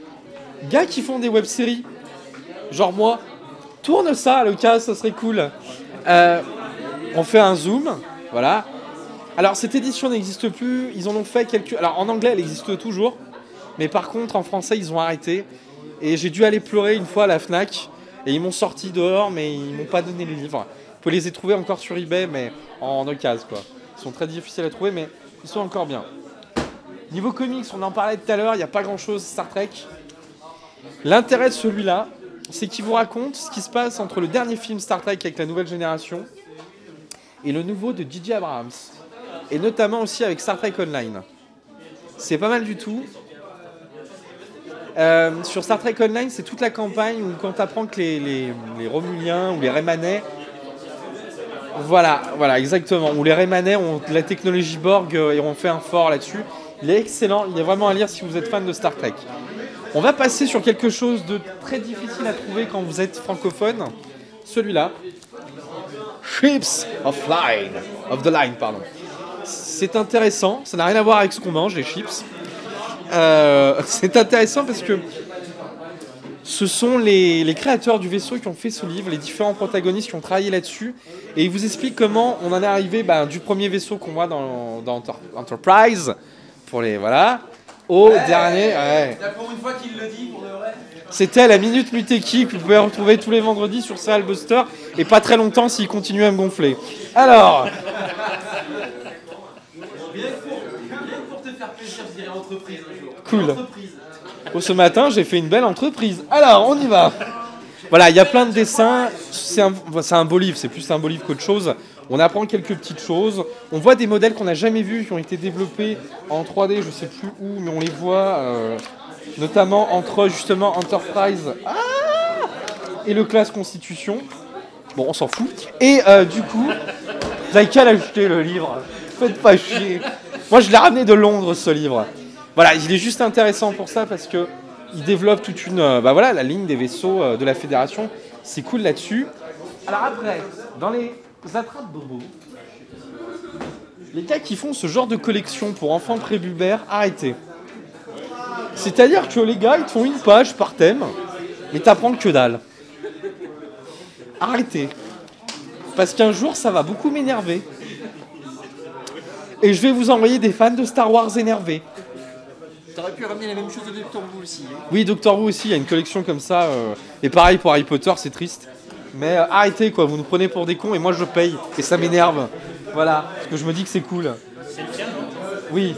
Speaker 1: Gars qui font des web-séries, genre moi, tourne ça, Lucas, ça serait cool. On fait un zoom, voilà. Alors cette édition n'existe plus, ils en ont fait quelques... Alors en anglais elle existe toujours, mais par contre en français ils ont arrêté. Et j'ai dû aller pleurer une fois à la Fnac, et ils m'ont sorti dehors, mais ils m'ont pas donné les livres. Vous pouvez les trouver encore sur eBay, mais en occasion quoi. Ils sont très difficiles à trouver, mais ils sont encore bien. Niveau comics, on en parlait tout à l'heure, il n'y a pas grand chose Star Trek. L'intérêt de celui-là, c'est qu'il vous raconte ce qui se passe entre le dernier film Star Trek avec la nouvelle génération et le nouveau de J.J. Abrams. Et notamment aussi avec Star Trek Online. C'est pas mal du tout. Sur Star Trek Online, c'est toute la campagne où quand tu apprends que les Romuliens ou les Rémanais... Voilà, exactement. Où les Rémanais ont la technologie Borg et ont fait un fort là-dessus. Il est excellent, il est vraiment à lire si vous êtes fan de Star Trek. On va passer sur quelque chose de très difficile à trouver quand vous êtes francophone. Celui-là. Ships of the Line, pardon. C'est intéressant, ça n'a rien à voir avec ce qu'on mange, les chips. C'est intéressant parce que ce sont les créateurs du vaisseau qui ont fait ce livre, les différents protagonistes qui ont travaillé là-dessus. Et ils vous expliquent comment on en est arrivé du premier vaisseau qu'on voit dans Enterprise, pour les... Voilà. Au dernier... Ouais.
Speaker 3: Pour une fois qu'il le dit, pour de vrai.
Speaker 1: C'était la Minute Muteki que vous pouvez retrouver tous les vendredis sur Serial Buster et pas très longtemps s'il continue à me gonfler. Alors...
Speaker 3: Rien que pour te faire plaisir, je dirais entreprise un jour.
Speaker 1: Cool.
Speaker 3: Entreprise.
Speaker 1: Ce matin, j'ai fait une belle entreprise. Alors, on y va. Voilà, il y a plein de dessins. C'est un beau livre, c'est plus un beau livre qu'autre chose. On apprend quelques petites choses. On voit des modèles qu'on n'a jamais vus, qui ont été développés en 3D, je sais plus où, mais on les voit notamment entre justement Enterprise et le classe Constitution. Bon, on s'en fout. Et du coup, vous avez qu'à l'acheter le livre. Faites pas chier. Moi, je l'ai ramené de Londres, ce livre. Voilà, il est juste intéressant pour ça parce que il développe toute une, la ligne des vaisseaux de la Fédération. C'est cool là-dessus. Alors après, dans les attrapes bobos, les gars qui font ce genre de collection pour enfants prépubères, arrêtez. C'est-à-dire que les gars, ils te font une page par thème, mais t'apprends que dalle. Arrêtez. Parce qu'un jour, ça va beaucoup m'énerver. Et je vais vous envoyer des fans de Star Wars énervés.
Speaker 6: T'aurais pu ramener la même chose de Doctor Who aussi. Hein.
Speaker 1: Oui, Doctor Who aussi, il y a une collection comme ça. Et pareil pour Harry Potter, c'est triste. Mais arrêtez quoi, vous nous prenez pour des cons et moi je paye. Et ça m'énerve. Voilà, parce que je me dis que c'est cool.
Speaker 2: C'est le tien, non ?
Speaker 1: Oui.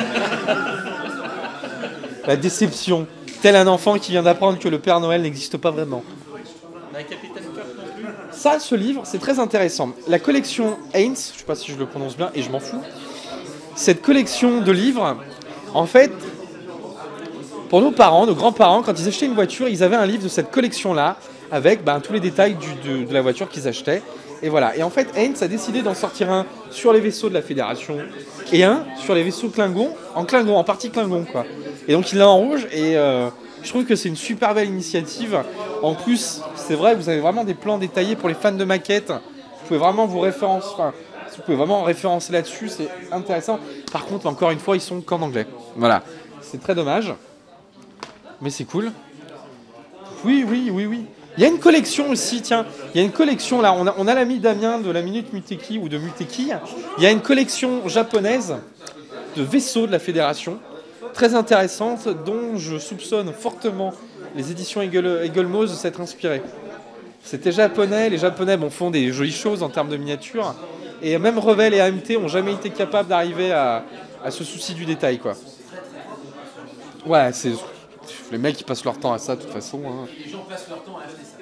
Speaker 1: La déception. Tel un enfant qui vient d'apprendre que le Père Noël n'existe pas vraiment.
Speaker 2: La Capitaine Kirk non plus ?
Speaker 1: Ça, ce livre, c'est très intéressant. La collection Haynes, je sais pas si je le prononce bien et je m'en fous. Cette collection de livres, en fait, pour nos parents, nos grands-parents, quand ils achetaient une voiture, ils avaient un livre de cette collection-là, avec tous les détails de la voiture qu'ils achetaient. Et voilà. Et en fait, Haynes a décidé d'en sortir un sur les vaisseaux de la Fédération et un sur les vaisseaux Klingon, en partie Klingon, quoi. Et donc il l'a en rouge et je trouve que c'est une super belle initiative. En plus, c'est vrai, vous avez vraiment des plans détaillés pour les fans de maquettes. Vous pouvez vraiment vous pouvez vraiment référencer là-dessus, c'est intéressant. Par contre, encore une fois, ils sont qu'en anglais. Voilà. C'est très dommage. Mais c'est cool. Oui. Il y a une collection aussi, tiens. Il y a une collection là. On a l'ami Damien de la Minute Muteki ou de Muteki. Il y a une collection japonaise de vaisseaux de la Fédération. Très intéressante, dont je soupçonne fortement les éditions Eaglemoss de s'être inspirées. C'était japonais. Les Japonais font des jolies choses en termes de miniatures. Et même Revell et AMT n'ont jamais été capables d'arriver à ce souci du détail, quoi. Ouais, c'est... Les mecs ils passent leur temps à ça de toute façon. Hein.
Speaker 3: Les gens passent leur temps à acheter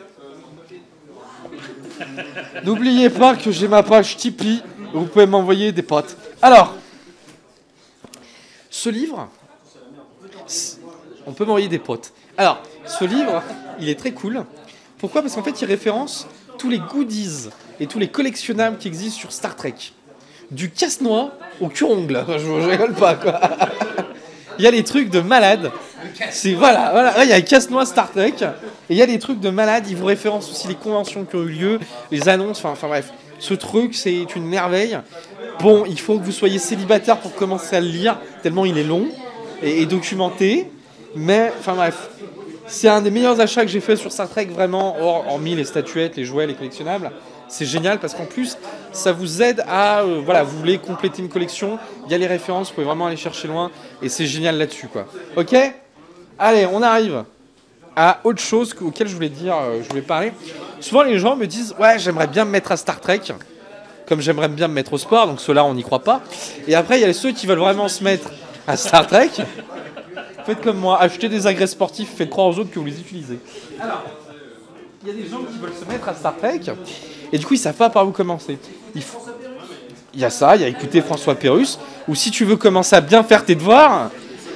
Speaker 3: ça.
Speaker 1: N'oubliez pas que j'ai ma page Tipeee, où vous pouvez m'envoyer des potes. Alors, ce livre, on peut m'envoyer des potes. Alors, ce livre, il est très cool. Pourquoi ? Parce qu'en fait, il référence tous les goodies et tous les collectionnables qui existent sur Star Trek. Du casse-noix au cure-ongle. Je rigole pas, quoi. Il y a des trucs de malade. C'est voilà, il y a un casse-noix Star Trek et il y a des trucs de malade. Ils vous référencent aussi les conventions qui ont eu lieu, les annonces. Enfin bref, ce truc c'est une merveille. Bon, il faut que vous soyez célibataire pour commencer à le lire tellement il est long et documenté. Mais enfin bref, C'est un des meilleurs achats que j'ai fait sur Star Trek, vraiment, hormis les statuettes, les jouets, les collectionnables. C'est génial parce qu'en plus, ça vous aide à, voilà, vous voulez compléter une collection, il y a les références, vous pouvez vraiment aller chercher loin, et c'est génial là-dessus, quoi. Ok ? Allez, on arrive à autre chose auquel je voulais parler. Souvent, les gens me disent, ouais, j'aimerais bien me mettre à Star Trek, comme j'aimerais bien me mettre au sport, donc ceux-là, on n'y croit pas. Et après, il y a ceux qui veulent vraiment se mettre à Star Trek. Faites comme moi, achetez des agrès sportifs, faites croire aux autres que vous les utilisez. Alors, il y a des gens qui veulent se mettre à Star Trek, et du coup, ils savent pas par où commencer. Il y a ça, il y a écouter François Pérusse, ou si tu veux commencer à bien faire tes devoirs,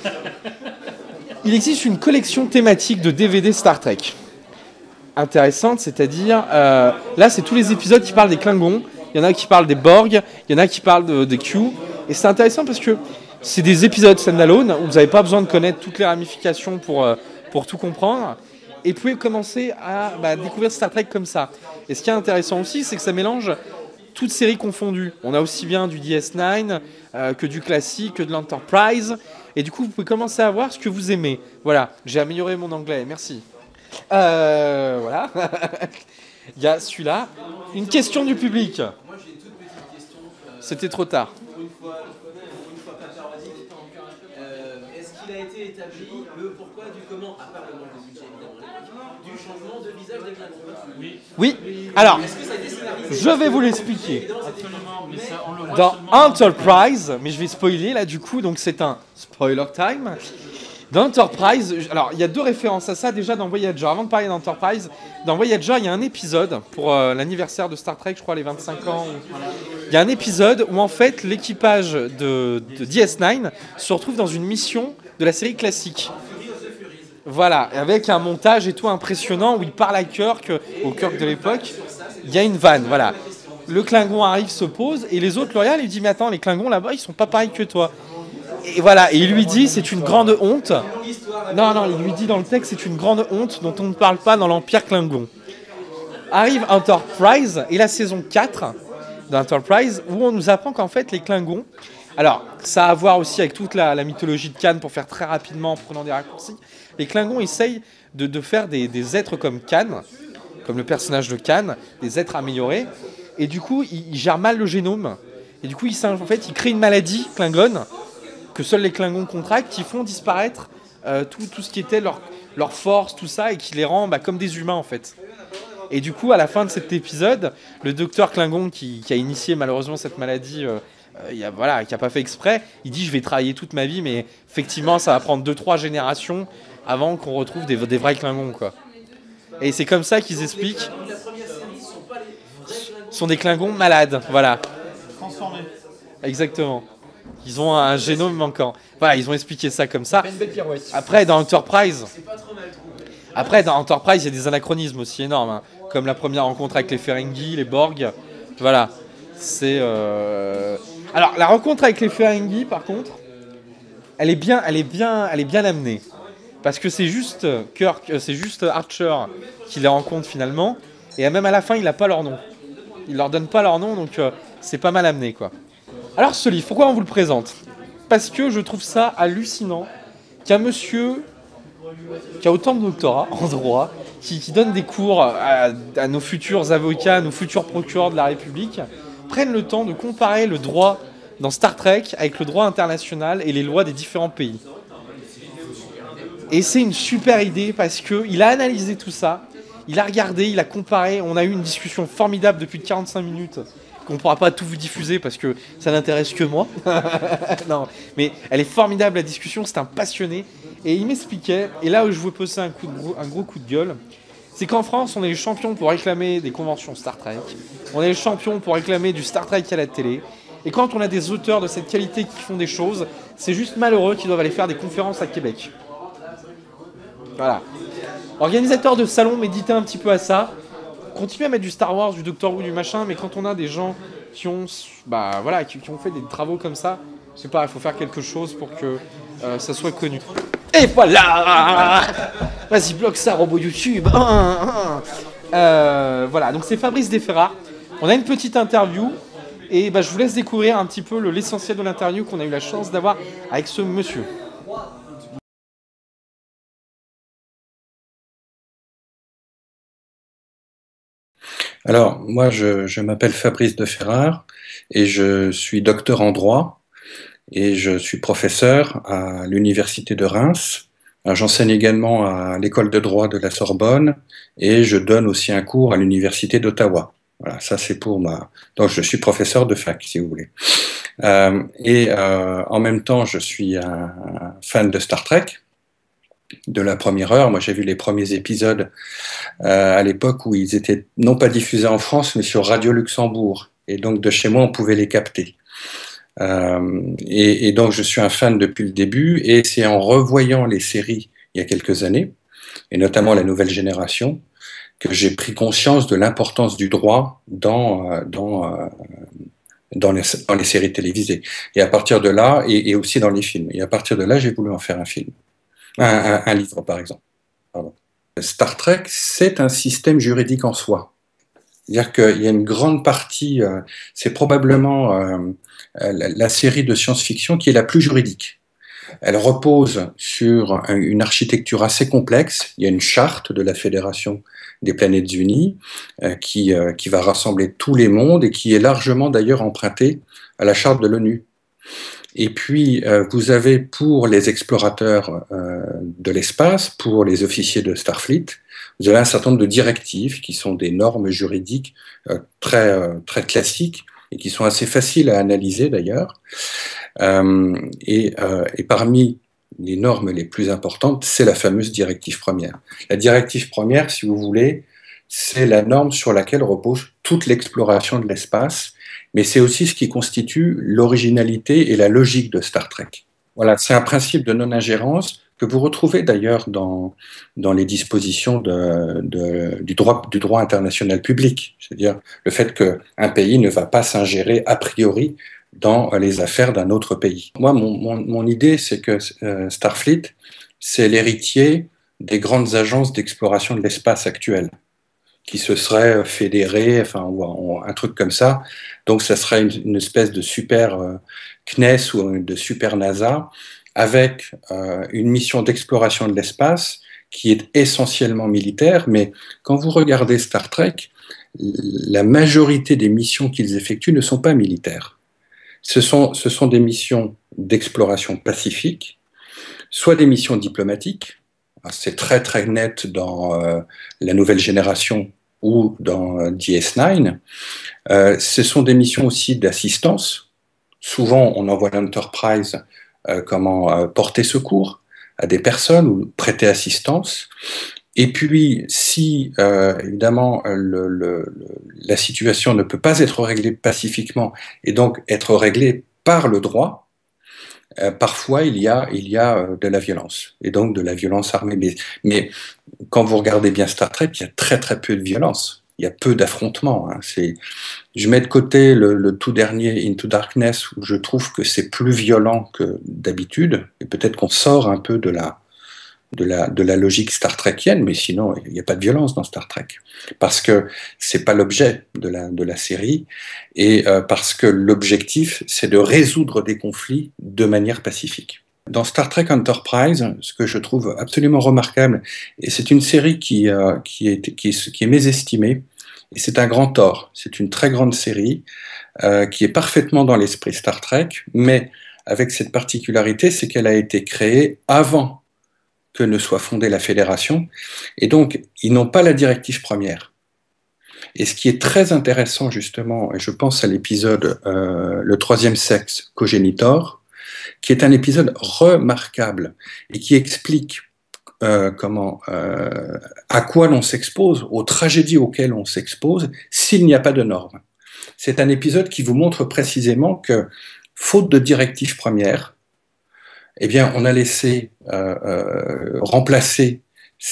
Speaker 1: il existe une collection thématique de DVD Star Trek. Intéressante, c'est-à-dire, là, c'est tous les épisodes qui parlent des Klingons, il y en a qui parlent des Borg, il y en a qui parlent des Q, et c'est intéressant parce que c'est des épisodes standalone où vous n'avez pas besoin de connaître toutes les ramifications pour tout comprendre. Et vous pouvez commencer à découvrir Star Trek comme ça. Et ce qui est intéressant aussi, c'est que ça mélange toutes séries confondues. On a aussi bien du DS9 que du classique, que de l'Enterprise. Et du coup, vous pouvez commencer à voir ce que vous aimez. Voilà, j'ai amélioré mon anglais, merci. Voilà. Il y a celui-là. Une question du public.
Speaker 3: Moi j'ai une toute petite question.
Speaker 1: C'était trop tard.
Speaker 3: Pour une fois parodique. Est-ce qu'il a été établi le pourquoi du comment, à part le manque de budget évidemment, du changement de visage des Klingons?
Speaker 1: Oui. Alors,
Speaker 3: Est-ce que ça a été scénarisé?
Speaker 1: je vais vous l'expliquer.
Speaker 2: Absolument, mais ça, on le voit
Speaker 1: Dans
Speaker 2: seulement-
Speaker 1: Enterprise, mais je vais spoiler là du coup, donc c'est un spoiler time. Dans Enterprise, alors il y a deux références à ça déjà dans Voyager. Avant de parler d'Enterprise, dans Voyager, il y a un épisode pour l'anniversaire de Star Trek, je crois les 25 ans. Il y a un épisode où en fait l'équipage de DS9 se retrouve dans une mission de la série classique. Voilà, avec un montage et tout impressionnant où il parle à Kirk, au Kirk de l'époque. Il y a une vanne, voilà. Le Klingon arrive, se pose, et les autres le regardent et lui disent mais attends, les Klingons là-bas, ils sont pas pareils que toi. Et voilà, et il lui dit c'est une grande honte. Non, il lui dit dans le texte c'est une grande honte dont on ne parle pas dans l'Empire Klingon. Arrive Enterprise et la saison 4 d'Enterprise où on nous apprend qu'en fait les Klingons, alors ça a à voir aussi avec toute la mythologie de Khan pour faire très rapidement en prenant des raccourcis, les Klingons essayent de faire des êtres comme Khan, comme le personnage de Khan, des êtres améliorés, et du coup ils gèrent mal le génome, et du coup ils créent une maladie Klingon que seuls les Klingons contractent, qui font disparaître tout ce qui était leur force, tout ça, et qui les rend comme des humains en fait. Et du coup, à la fin de cet épisode, le docteur Klingon qui a initié malheureusement cette maladie, qui n'a pas fait exprès, il dit je vais travailler toute ma vie, mais effectivement ça va prendre 2-3 générations avant qu'on retrouve des vrais Klingons, quoi. Et c'est comme ça qu'ils expliquent. Ce sont des Klingons malades, voilà.
Speaker 2: Transformé.
Speaker 1: Exactement. Ils ont un génome manquant. Voilà, ils ont expliqué ça comme ça.
Speaker 6: Une belle pirouette.
Speaker 1: Après, dans Enterprise, il y a des anachronismes aussi énormes, hein, comme la première rencontre avec les Ferengi, les Borg. Voilà. C'est. Alors, la rencontre avec les Ferengi, par contre, elle est bien amenée, parce que c'est juste Archer qui les rencontre finalement, et même à la fin, il n'a pas leur nom. Il leur donne pas leur nom, donc c'est pas mal amené, quoi. Alors ce livre, pourquoi on vous le présente ? Parce que je trouve ça hallucinant qu'un monsieur qui a autant de doctorats en droit, qui donne des cours à nos futurs avocats, à nos futurs procureurs de la République, prenne le temps de comparer le droit dans Star Trek avec le droit international et les lois des différents pays. Et c'est une super idée parce qu'il a analysé tout ça, il a regardé, il a comparé, on a eu une discussion formidable depuis 45 minutes qu'on ne pourra pas tout vous diffuser parce que ça n'intéresse que moi. Non, mais elle est formidable la discussion, c'est un passionné. Et il m'expliquait, et là où je veux poser un gros coup de gueule, c'est qu'en France, on est les champions pour réclamer des conventions Star Trek, on est les champions pour réclamer du Star Trek à la télé, et quand on a des auteurs de cette qualité qui font des choses, c'est juste malheureux qu'ils doivent aller faire des conférences à Québec. Voilà. Organisateur de salon, méditez un petit peu à ça. Continuez à mettre du Star Wars, du Doctor Who, du machin, mais quand on a des gens qui ont, qui ont fait des travaux comme ça, je sais pas, il faut faire quelque chose pour que ça soit connu. Et voilà. Vas-y, bloque ça, robot YouTube. Voilà, donc c'est Fabrice Desferrard. On a une petite interview, et je vous laisse découvrir un petit peu l'essentiel de l'interview qu'on a eu la chance d'avoir avec ce monsieur.
Speaker 7: Alors, moi, je m'appelle Fabrice de Ferrare et je suis docteur en droit et je suis professeur à l'université de Reims. Alors, j'enseigne également à l'école de droit de la Sorbonne et je donne aussi un cours à l'université d'Ottawa. Voilà, ça c'est pour ma... Donc, je suis professeur de fac, si vous voulez. En même temps, je suis un fan de Star Trek, de la première heure. Moi, j'ai vu les premiers épisodes à l'époque où ils étaient non pas diffusés en France, mais sur Radio Luxembourg. Et donc, de chez moi, on pouvait les capter. Et donc, je suis un fan depuis le début. Et c'est en revoyant les séries il y a quelques années, et notamment la nouvelle génération, que j'ai pris conscience de l'importance du droit dans les séries télévisées. Et à partir de là, et aussi dans les films. Et à partir de là, j'ai voulu en faire un film. Un livre, par exemple. Pardon. Star Trek, c'est un système juridique en soi. C'est-à-dire qu'il y a une grande partie, c'est probablement la série de science-fiction qui est la plus juridique. Elle repose sur une architecture assez complexe. Il y a une charte de la Fédération des Planètes Unies qui va rassembler tous les mondes et qui est largement d'ailleurs empruntée à la charte de l'ONU. Et puis, vous avez pour les explorateurs de l'espace, pour les officiers de Starfleet, vous avez un certain nombre de directives qui sont des normes juridiques très classiques et qui sont assez faciles à analyser d'ailleurs. Et parmi les normes les plus importantes, c'est la fameuse directive première. La directive première, si vous voulez, c'est la norme sur laquelle repose toute l'exploration de l'espace, mais c'est aussi ce qui constitue l'originalité et la logique de Star Trek. Voilà, c'est un principe de non-ingérence que vous retrouvez d'ailleurs dans les dispositions du droit international public, c'est-à-dire le fait qu'un pays ne va pas s'ingérer a priori dans les affaires d'un autre pays. Moi, mon idée, c'est que Starfleet, c'est l'héritier des grandes agences d'exploration de l'espace actuelles, qui se seraient fédérées, enfin, un truc comme ça. Donc, ça serait une espèce de super CNES ou de super NASA, avec une mission d'exploration de l'espace qui est essentiellement militaire, mais quand vous regardez Star Trek, la majorité des missions qu'ils effectuent ne sont pas militaires. Ce sont des missions d'exploration pacifique, soit des missions diplomatiques. C'est très très net dans la nouvelle génération ou dans DS9. Ce sont des missions aussi d'assistance. Souvent, on envoie l'Enterprise porter secours à des personnes ou prêter assistance. Et puis, si évidemment la situation ne peut pas être réglée pacifiquement et donc être réglée par le droit, parfois il y a de la violence, et donc de la violence armée. Mais quand vous regardez bien Star Trek, il y a très très peu de violence, il y a peu d'affrontements. Hein. Je mets de côté le tout dernier Into Darkness, où je trouve que c'est plus violent que d'habitude, et peut-être qu'on sort un peu de la logique Star Trekienne, mais sinon il n'y a pas de violence dans Star Trek, parce que c'est pas l'objet de la série, et parce que l'objectif c'est de résoudre des conflits de manière pacifique. Dans Star Trek Enterprise, ce que je trouve absolument remarquable, et c'est une série qui est mésestimée, et c'est un grand tort, c'est une très grande série qui est parfaitement dans l'esprit Star Trek, mais avec cette particularité, c'est qu'elle a été créée avant que ne soit fondée la fédération, et donc ils n'ont pas la directive première. Et ce qui est très intéressant justement, et je pense à l'épisode Le troisième sexe, Cogenitor, qui est un épisode remarquable et qui explique à quoi l'on s'expose, aux tragédies auxquelles on s'expose s'il n'y a pas de normes. C'est un épisode qui vous montre précisément que, faute de directive première, eh bien, on a laissé remplacer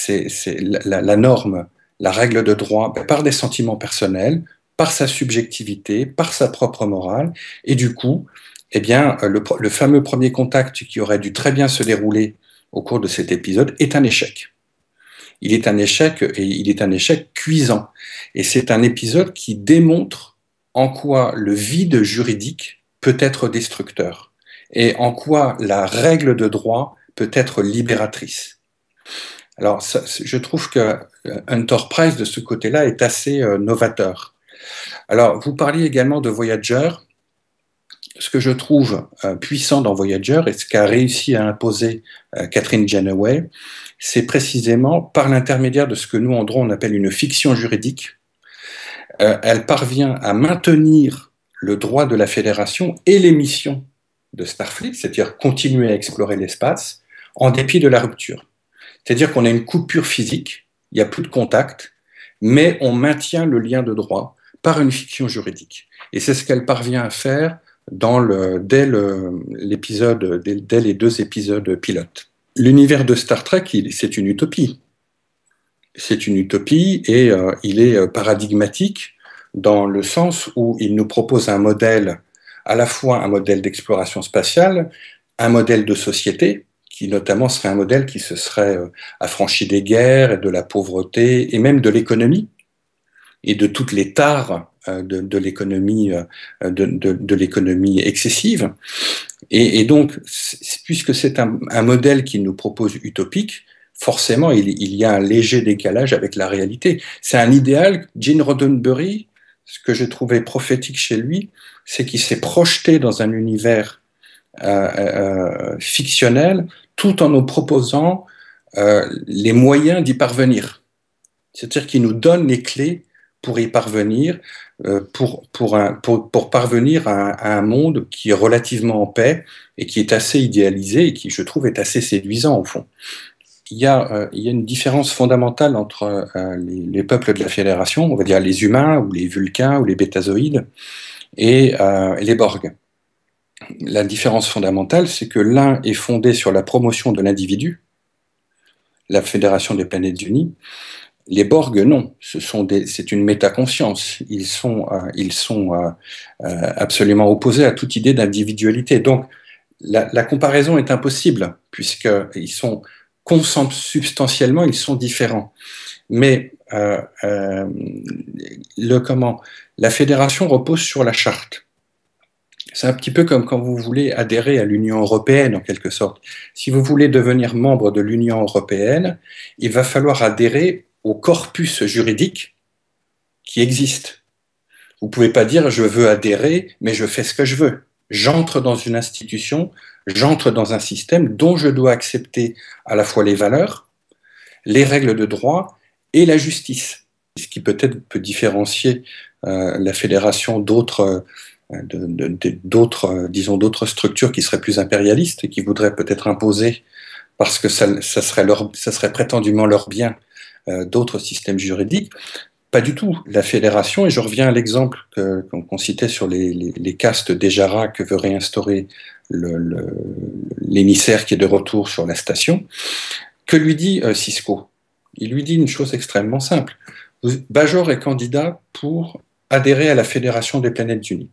Speaker 7: la norme, la règle de droit, par des sentiments personnels, par sa subjectivité, par sa propre morale, et du coup, eh bien, le fameux premier contact qui aurait dû très bien se dérouler au cours de cet épisode est un échec. Il est un échec, et il est un échec cuisant. Et c'est un épisode qui démontre en quoi le vide juridique peut être destructeur, et en quoi la règle de droit peut être libératrice. Alors, je trouve que Enterprise, de ce côté-là, est assez novateur. Alors, vous parliez également de Voyager. Ce que je trouve puissant dans Voyager et ce qu'a réussi à imposer Catherine Janeway, c'est précisément par l'intermédiaire de ce que nous, en droit, on appelle une fiction juridique. Elle parvient à maintenir le droit de la Fédération et les missions de Starfleet, c'est-à-dire continuer à explorer l'espace, en dépit de la rupture. C'est-à-dire qu'on a une coupure physique, il n'y a plus de contact, mais on maintient le lien de droit par une fiction juridique. Et c'est ce qu'elle parvient à faire dès les 2 épisodes pilotes. L'univers de Star Trek, c'est une utopie. C'est une utopie et il est paradigmatique dans le sens où il nous propose un modèle, à la fois un modèle d'exploration spatiale, un modèle de société, qui notamment serait un modèle qui se serait affranchi des guerres et de la pauvreté et même de l'économie et de toutes les tares de l'économie excessive. Et donc, puisque c'est un modèle qui nous propose utopique, forcément, il y a un léger décalage avec la réalité. C'est un idéal. Gene Roddenberry, ce que j'ai trouvé prophétique chez lui, c'est qu'il s'est projeté dans un univers fictionnel tout en nous proposant les moyens d'y parvenir. C'est-à-dire qu'il nous donne les clés pour y parvenir, pour parvenir à un monde qui est relativement en paix et qui est assez idéalisé et qui, je trouve, est assez séduisant au fond. Il y a une différence fondamentale entre les peuples de la Fédération, on va dire les humains ou les Vulcains ou les Bétazoïdes, et les Borg. La différence fondamentale, c'est que l'un est fondé sur la promotion de l'individu, la Fédération des Planètes Unies. Les Borg, non, c'est une métaconscience. Ils sont absolument opposés à toute idée d'individualité. Donc, la comparaison est impossible, puisqu'ils sont substantiellement, ils sont différents. Mais la Fédération repose sur la charte. C'est un petit peu comme quand vous voulez adhérer à l'Union européenne, en quelque sorte. Si vous voulez devenir membre de l'Union européenne, il va falloir adhérer au corpus juridique qui existe. Vous ne pouvez pas dire « je veux adhérer, mais je fais ce que je veux ». J'entre dans une institution, j'entre dans un système dont je dois accepter à la fois les valeurs, les règles de droit et la justice. Ce qui peut-être peut différencier la fédération d'autres structures qui seraient plus impérialistes et qui voudraient peut-être imposer, parce que ça serait prétendument leur bien, d'autres systèmes juridiques. Pas du tout. La fédération, et je reviens à l'exemple qu'on citait sur les castes d'Ejara que veut réinstaurer l'émissaire qui est de retour sur la station, que lui dit Sisko? Il lui dit une chose extrêmement simple. Bajor est candidat pour adhérer à la Fédération des Planètes Unies.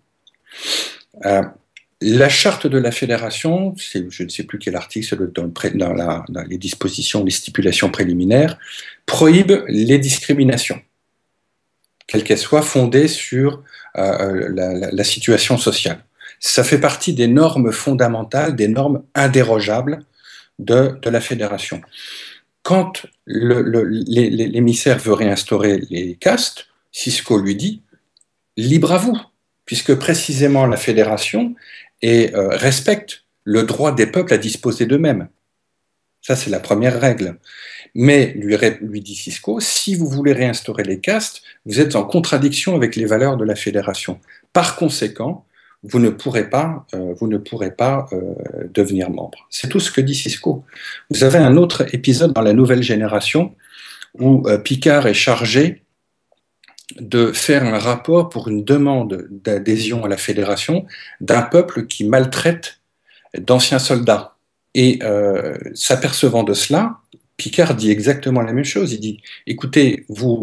Speaker 7: La charte de la Fédération, je ne sais plus quel article, dans les dispositions, les stipulations préliminaires, prohibe les discriminations, quelles qu'elles soient, fondées sur la situation sociale. Ça fait partie des normes fondamentales, des normes indérogeables de la Fédération. Quand l'émissaire veut réinstaurer les castes, Sisko lui dit « libre à vous », puisque précisément la Fédération respecte le droit des peuples à disposer d'eux-mêmes. Ça, c'est la première règle. Mais, lui dit Sisko, si vous voulez réinstaurer les castes, vous êtes en contradiction avec les valeurs de la Fédération. Par conséquent, vous ne pourrez pas devenir membre. C'est tout ce que dit Sisko. Vous avez un autre épisode dans La Nouvelle Génération où Picard est chargé de faire un rapport pour une demande d'adhésion à la Fédération d'un peuple qui maltraite d'anciens soldats. Et s'apercevant de cela, Picard dit exactement la même chose. Il dit, écoutez,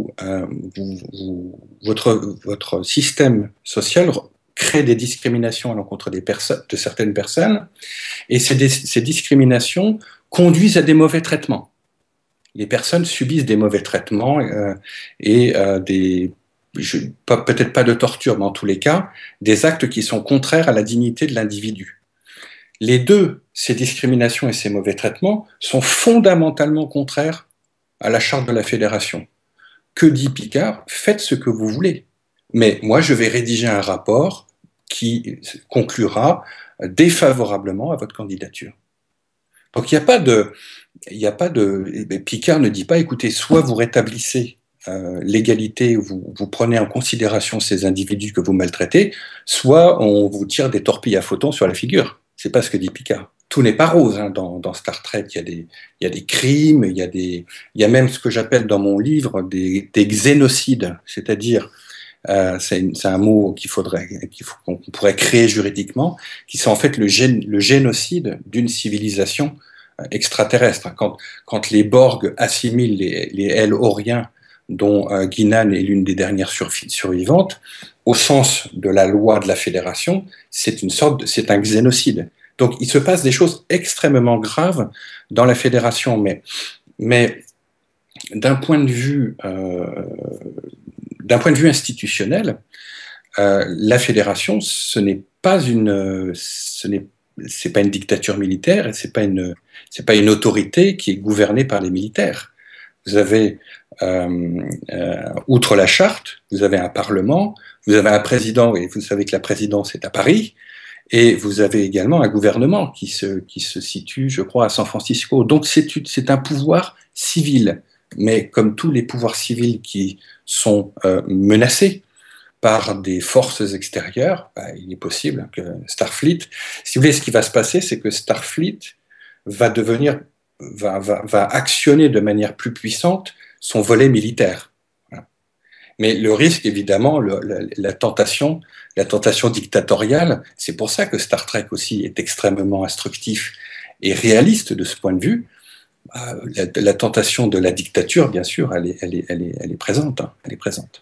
Speaker 7: votre système social crée des discriminations à l'encontre de certaines personnes, et ces discriminations conduisent à des mauvais traitements. Les personnes subissent des mauvais traitements peut-être pas de torture, mais en tous les cas, des actes qui sont contraires à la dignité de l'individu. Les deux, ces discriminations et ces mauvais traitements, sont fondamentalement contraires à la charte de la Fédération. que dit Picard, faites ce que vous voulez. Mais moi, je vais rédiger un rapport qui conclura défavorablement à votre candidature. Donc il n'y a pas de, Picard ne dit pas, écoutez, soit vous rétablissez l'égalité, vous prenez en considération ces individus que vous maltraitez, soit on vous tire des torpilles à photons sur la figure. C'est pas ce que dit Picard. Tout n'est pas rose hein, dans Star Trek. Il y a des crimes, il y a même ce que j'appelle dans mon livre des xénocides, c'est-à-dire c'est un mot qu'on pourrait créer juridiquement, qui sont en fait le génocide d'une civilisation extraterrestre. Quand les Borg assimilent les El-Oriens, dont Guinan est l'une des dernières survivantes, au sens de la loi de la Fédération, c'est un xénocide. Donc il se passe des choses extrêmement graves dans la Fédération, mais d'un point de vue institutionnel, la Fédération, c'est pas une dictature militaire, et c'est pas une autorité qui est gouvernée par les militaires. Vous avez, outre la charte, vous avez un parlement, vous avez un président, et vous savez que la présidence est à Paris, et vous avez également un gouvernement qui se situe, je crois, à San Francisco. Donc c'est un pouvoir civil, mais comme tous les pouvoirs civils qui sont menacés par des forces extérieures, il est possible que Starfleet, si vous voulez, ce qui va se passer, c'est que Starfleet va actionner de manière plus puissante son volet militaire. Mais le risque, évidemment, la tentation dictatoriale, c'est pour ça que Star Trek aussi est extrêmement instructif et réaliste de ce point de vue. La tentation de la dictature, bien sûr, elle est présente. Hein, elle est présente.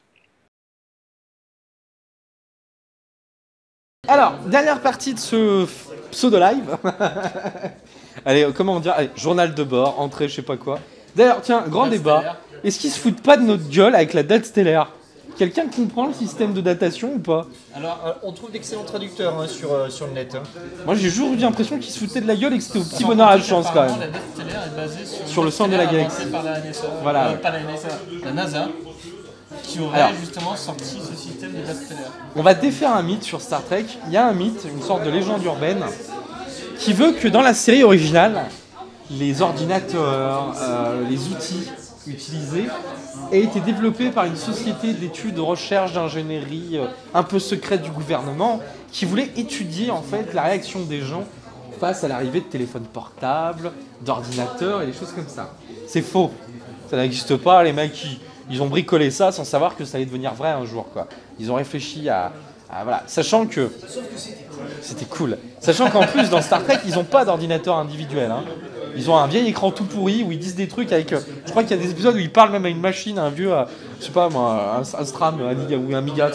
Speaker 1: Alors, dernière partie de ce pseudo-live. Allez, comment dire, allez, journal de bord, entrée, je sais pas quoi. D'ailleurs, tiens, grand débat. Est-ce qu'ils se foutent pas de notre gueule avec la date stellaire? Quelqu'un comprend le système de datation ou pas?
Speaker 6: Alors, on trouve d'excellents traducteurs hein, sur le net. Hein.
Speaker 1: Moi, j'ai toujours eu l'impression qu'ils se foutaient de la gueule et que c'était au petit bonheur à chance quand même.
Speaker 2: La date stellaire est basée
Speaker 1: sur le centre de la galaxie.
Speaker 2: Par la NSA.
Speaker 1: Voilà.
Speaker 2: Pas la NSA, la NASA, qui aurait justement sorti ce système de date stellaire.
Speaker 1: On va défaire un mythe sur Star Trek. Il y a un mythe, une sorte de légende urbaine, qui veut que dans la série originale, les ordinateurs, les outils utilisés aient été développés par une société d'études, de recherche, d'ingénierie un peu secrète du gouvernement qui voulait étudier en fait la réaction des gens face à l'arrivée de téléphones portables, d'ordinateurs et des choses comme ça. C'est faux. Ça n'existe pas. Les mecs, ils ont bricolé ça sans savoir que ça allait devenir vrai un jour, quoi. Ils ont réfléchi à voilà, sachant que c'était cool. Sachant qu'en plus dans Star Trek, ils n'ont pas d'ordinateur individuel. Hein. Ils ont un vieil écran tout pourri où ils disent des trucs avec. Je crois qu'il y a des épisodes où ils parlent même à une machine, à un vieux, je sais pas moi, un Stram, un Amiga.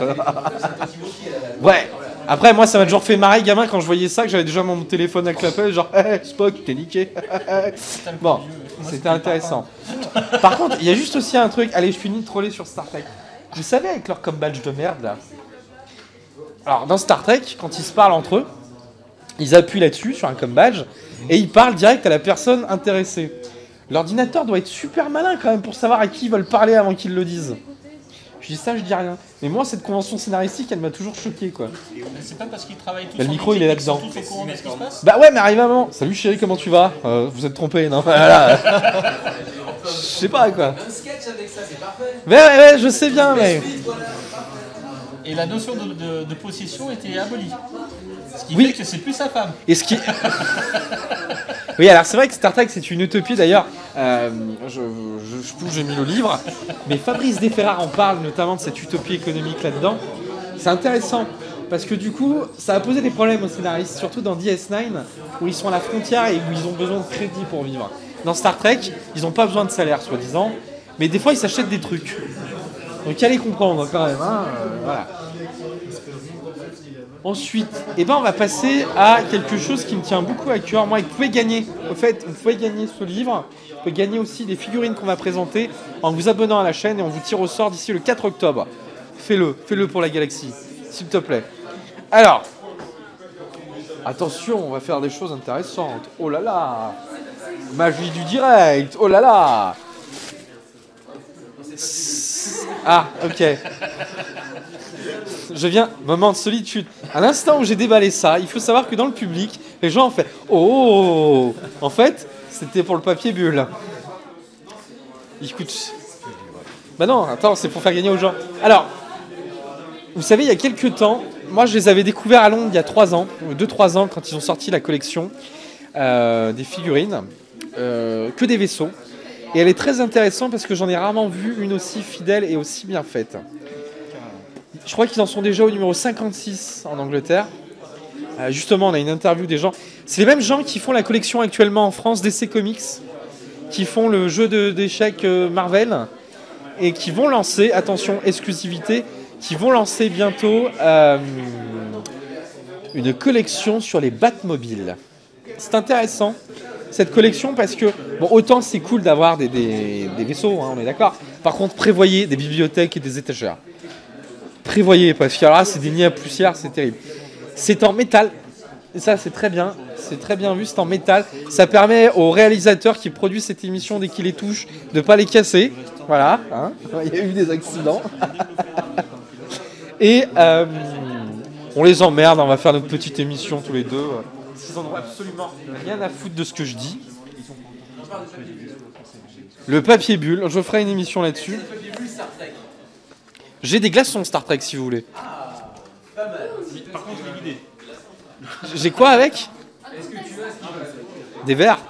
Speaker 1: Ouais. Après, moi, ça m'a toujours fait marrer, gamin, quand je voyais ça, que j'avais déjà mon téléphone avec l'appel, genre, hey, Spock, t'es niqué. Bon, c'était intéressant. Par contre, il y a juste aussi un truc. Allez, je finis de troller sur Star Trek. Vous savez, avec leur badge de merde là. Alors, dans Star Trek, quand ils se parlent entre eux, ils appuient là-dessus, sur un badge, et ils parlent direct à la personne intéressée. L'ordinateur doit être super malin quand même pour savoir à qui ils veulent parler avant qu'ils le disent. Je dis ça, je dis rien. Mais moi, cette convention scénaristique, elle m'a toujours choqué, quoi.
Speaker 2: Mais c'est pas parce qu'ils travaillent tous
Speaker 1: le micro, il est là-dedans.
Speaker 2: Tous au courant de ce qui se passe.
Speaker 1: Bah ouais, mais arrive à un moment. Salut chérie, comment tu vas? Vous êtes trompé, non? Voilà. Je sais pas, quoi.
Speaker 3: Un sketch avec ça, c'est parfait.
Speaker 1: Ouais, je sais bien, mais...
Speaker 2: Et la notion de possession était abolie. Ce qui
Speaker 1: Oui.
Speaker 2: fait que c'est plus sa femme.
Speaker 1: Et ce qui... Oui, alors c'est vrai que Star Trek c'est une utopie d'ailleurs. J'ai mis le livre, mais Fabrice Desferrard en parle notamment de cette utopie économique là-dedans. C'est intéressant parce que du coup, ça a posé des problèmes aux scénaristes, surtout dans DS9 où ils sont à la frontière et où ils ont besoin de crédit pour vivre. Dans Star Trek, ils n'ont pas besoin de salaire, soi-disant, mais des fois ils s'achètent des trucs. Donc allez comprendre quand même. Hein, voilà. Ensuite, on va passer à quelque chose qui me tient beaucoup à cœur. Moi, vous pouvez gagner. Au fait, vous pouvez gagner ce livre. Vous pouvez gagner aussi des figurines qu'on va présenter en vous abonnant à la chaîne et on vous tire au sort d'ici le 4 octobre. Fais-le pour la galaxie, s'il te plaît. Alors, attention, on va faire des choses intéressantes. Oh là là, magie du direct. Oh là là. Ah, ok. Je viens, moment de solitude. À l'instant où j'ai déballé ça, il faut savoir que dans le public, les gens ont fait « Oh !» En fait, c'était pour le papier bulle. Écoute. Bah non, attends, c'est pour faire gagner aux gens. Alors, vous savez, il y a quelques temps, moi je les avais découverts à Londres il y a 3 ans, 2-3 ans, quand ils ont sorti la collection des figurines, que des vaisseaux. Et elle est très intéressante parce que j'en ai rarement vu une aussi fidèle et aussi bien faite. Je crois qu'ils en sont déjà au numéro 56 en Angleterre. Justement, on a une interview des gens. C'est les mêmes gens qui font la collection actuellement en France DC Comics, qui font le jeu d'échecs Marvel, et qui vont lancer, attention, exclusivité, qui vont lancer bientôt une collection sur les Batmobiles. C'est intéressant, cette collection, parce que, bon, autant c'est cool d'avoir des vaisseaux, hein, on est d'accord. Par contre, prévoyez des bibliothèques et des étagères. Prévoyez, parce que là, c'est des nids à poussière, c'est terrible. C'est en métal, et ça, c'est très bien. C'est très bien vu, c'est en métal. Ça permet aux réalisateurs qui produisent cette émission, dès qu'ils les touchent, de ne pas les casser. Voilà, hein. Il y a eu des accidents. Et on les emmerde, on va faire notre petite émission tous les deux. Ils n'en ont absolument rien à foutre de ce que je dis. Le papier bulle, je ferai une émission là-dessus. J'ai des glaçons Star Trek si vous voulez.
Speaker 2: Par contre, les guidés.
Speaker 1: J'ai quoi avec? Des verres?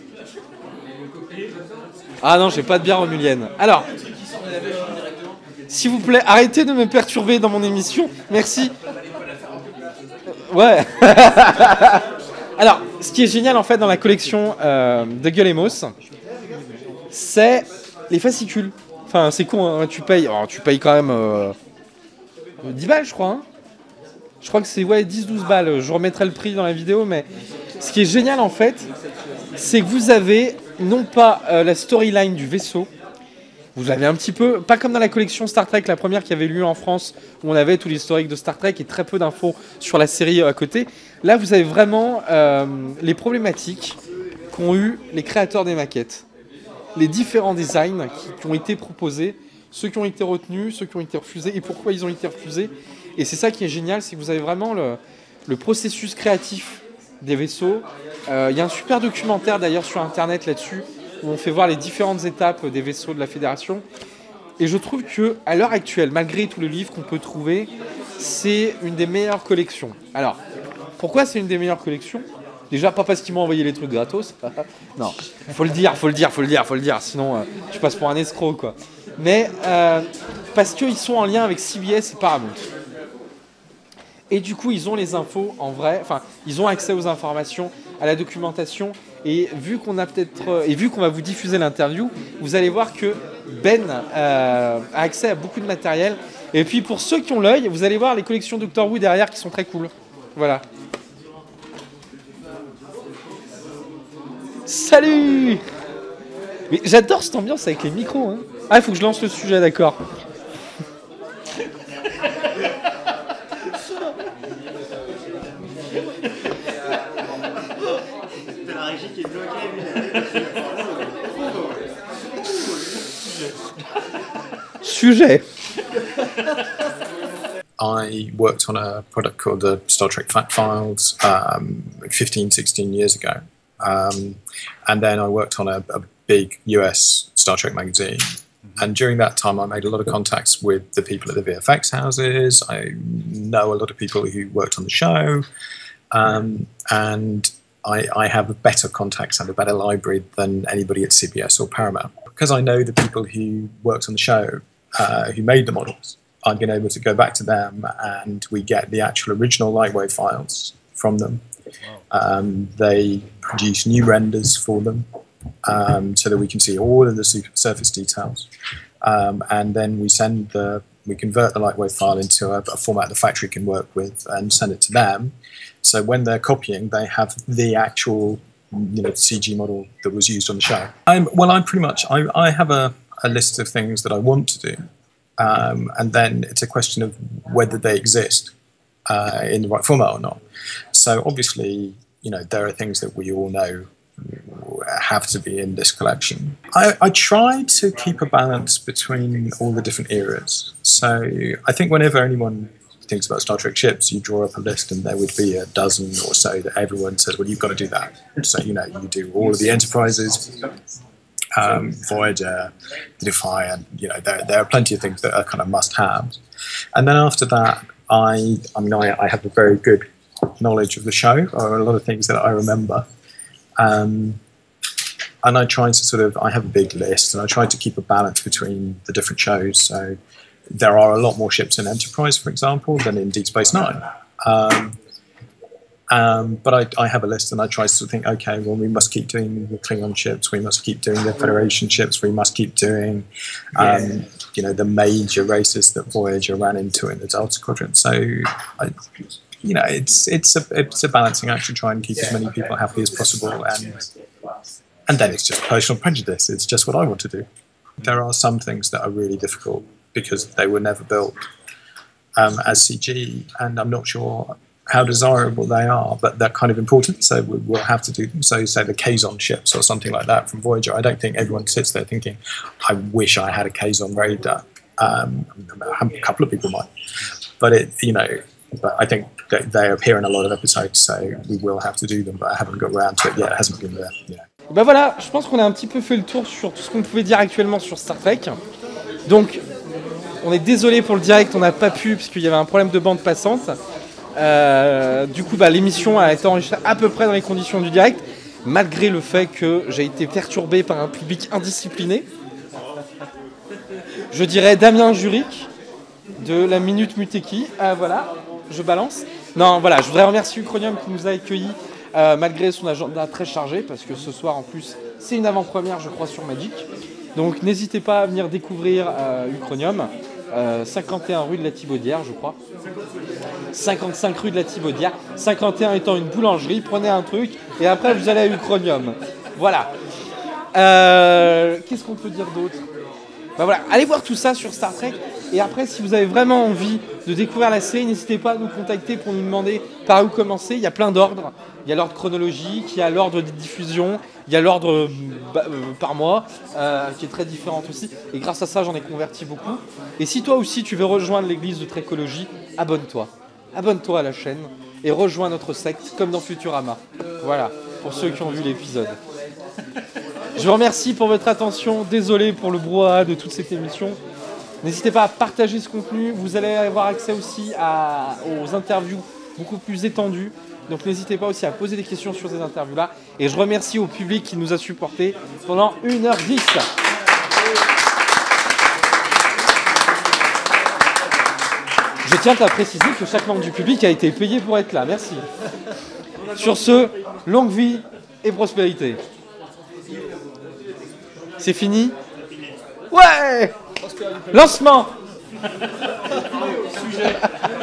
Speaker 1: Ah non, j'ai pas de bière romulienne. Alors, s'il vous plaît, arrêtez de me perturber dans mon émission. Merci. Ouais. Alors, ce qui est génial en fait dans la collection de Gueulemos, c'est les fascicules. Enfin, c'est con, hein, tu payes quand même 10 balles, je crois. Hein. Je crois que c'est 10-12 balles. Je remettrai le prix dans la vidéo, mais ce qui est génial en fait, c'est que vous avez non pas la storyline du vaisseau, vous avez un petit peu, pas comme dans la collection Star Trek, la première qui avait lieu en France, où on avait tout l'historique de Star Trek et très peu d'infos sur la série à côté. Là, vous avez vraiment les problématiques qu'ont eu les créateurs des maquettes. Les différents designs qui ont été proposés, ceux qui ont été retenus, ceux qui ont été refusés et pourquoi ils ont été refusés. Et c'est ça qui est génial, c'est que vous avez vraiment le processus créatif des vaisseaux. Il y a un super documentaire d'ailleurs sur internet là-dessus où on fait voir les différentes étapes des vaisseaux de la Fédération. Et je trouve qu'à l'heure actuelle, malgré tous les livres qu'on peut trouver, c'est une des meilleures collections. Alors, pourquoi c'est une des meilleures collections ? Déjà, pas parce qu'ils m'ont envoyé les trucs gratos. Non, faut le dire. Sinon, je passe pour un escroc, quoi. Mais parce qu'ils sont en lien avec CBS et Paramount. Et du coup, ils ont les infos en vrai. Enfin, ils ont accès aux informations, à la documentation. Et vu qu'on va vous diffuser l'interview, vous allez voir que Ben a accès à beaucoup de matériel. Et puis, pour ceux qui ont l'œil, vous allez voir les collections Doctor Who derrière qui sont très cool. Voilà. Salut! Mais j'adore cette ambiance avec les micros. Hein. Ah, il faut que je lance le sujet, d'accord.
Speaker 8: C'est la régie qui est bloquée.
Speaker 1: Sujet.
Speaker 9: I worked on a product called the Star Trek Fact Files 15, 16 years ago. And then I worked on a big US Star Trek magazine. And during that time, I made a lot of contacts with the people at the VFX houses. I know a lot of people who worked on the show. And I have better contacts and a better library than anybody at CBS or Paramount. Because I know the people who worked on the show, who made the models, I've been able to go back to them and we get the actual original Lightwave files from them. They produce new renders for them so that we can see all of the surface details. And then we convert the Lightwave file into a format the factory can work with and send it to them. So when they're copying, they have the actual CG model that was used on the show. I have a list of things that I want to do. And then it's a question of whether they exist in the right format or not. So obviously, there are things that we all know have to be in this collection. I try to keep a balance between all the different eras. So I think whenever anyone thinks about Star Trek ships, you draw up a list and there would be a dozen or so that everyone says, well, you've got to do that. So, you do all of the Enterprises, Voyager, Defy, and, there are plenty of things that are kind of must-haves. And then after that, I have a very good knowledge of the show, or a lot of things that I remember. And I try to I have a big list, and I try to keep a balance between the different shows. So there are a lot more ships in Enterprise, for example, than in Deep Space Nine. But I have a list, and I try to think, okay, well, we must keep doing the Klingon ships, we must keep doing the Federation ships, we must keep doing, the major races that Voyager ran into in the Delta Quadrant. So, it's a balancing act to try and keep as many people happy as possible, and then it's just personal prejudice. It's just what I want to do. There are some things that are really difficult because they were never built as CG, and I'm not sure how desirable they are, but they're kind of important, so we'll have to do them. So say the Kazon ships or something like that from Voyager, I don't think everyone sits there thinking, I wish I had a Kazon Raider. A couple of people might, but but I think that they appear in a lot of episodes, so we will have to do them, but I haven't got around to it yet. It hasn't been there.
Speaker 1: Ben voilà, je pense qu'on a un petit peu fait le tour sur tout ce qu'on pouvait dire actuellement sur Star Trek. Donc, on est désolé pour le direct, on n'a pas pu, parce qu'il y avait un problème de bande passante. Du coup, l'émission a été enregistrée à peu près dans les conditions du direct, malgré le fait que j'ai été perturbé par un public indiscipliné. Je dirais Damien Juric, de la Minute Muteki. Voilà, je balance. Non, voilà, je voudrais remercier Uchronium qui nous a accueillis, malgré son agenda très chargé, parce que ce soir, en plus, c'est une avant-première, je crois, sur Magic. Donc, n'hésitez pas à venir découvrir Uchronium. 51 rue de la Thibaudière, je crois. 55 rue de la Thibaudière. 51 étant une boulangerie. Prenez un truc et après vous allez à Uchronium. Voilà. Qu'est-ce qu'on peut dire d'autre ? Voilà. Allez voir tout ça sur Star Trek. Et après, si vous avez vraiment envie de découvrir la série, n'hésitez pas à nous contacter pour nous demander par où commencer. Il y a plein d'ordres. Il y a l'ordre chronologique, il y a l'ordre de diffusion, il y a l'ordre par mois, qui est très différente aussi. Et grâce à ça, j'en ai converti beaucoup. Et si toi aussi, tu veux rejoindre l'église de Trekologie, abonne-toi. Abonne-toi à la chaîne et rejoins notre secte, comme dans Futurama. Voilà, pour ceux qui ont vu l'épisode. Je vous remercie pour votre attention. Désolé pour le brouhaha de toute cette émission. N'hésitez pas à partager ce contenu. Vous allez avoir accès aussi aux interviews beaucoup plus étendues. Donc n'hésitez pas aussi à poser des questions sur ces interviews-là. Et je remercie au public qui nous a supportés pendant 1h10. Je tiens à préciser que chaque membre du public a été payé pour être là. Merci. Sur ce, longue vie et prospérité. C'est fini ? Ouais ! Lancement ! Sujet.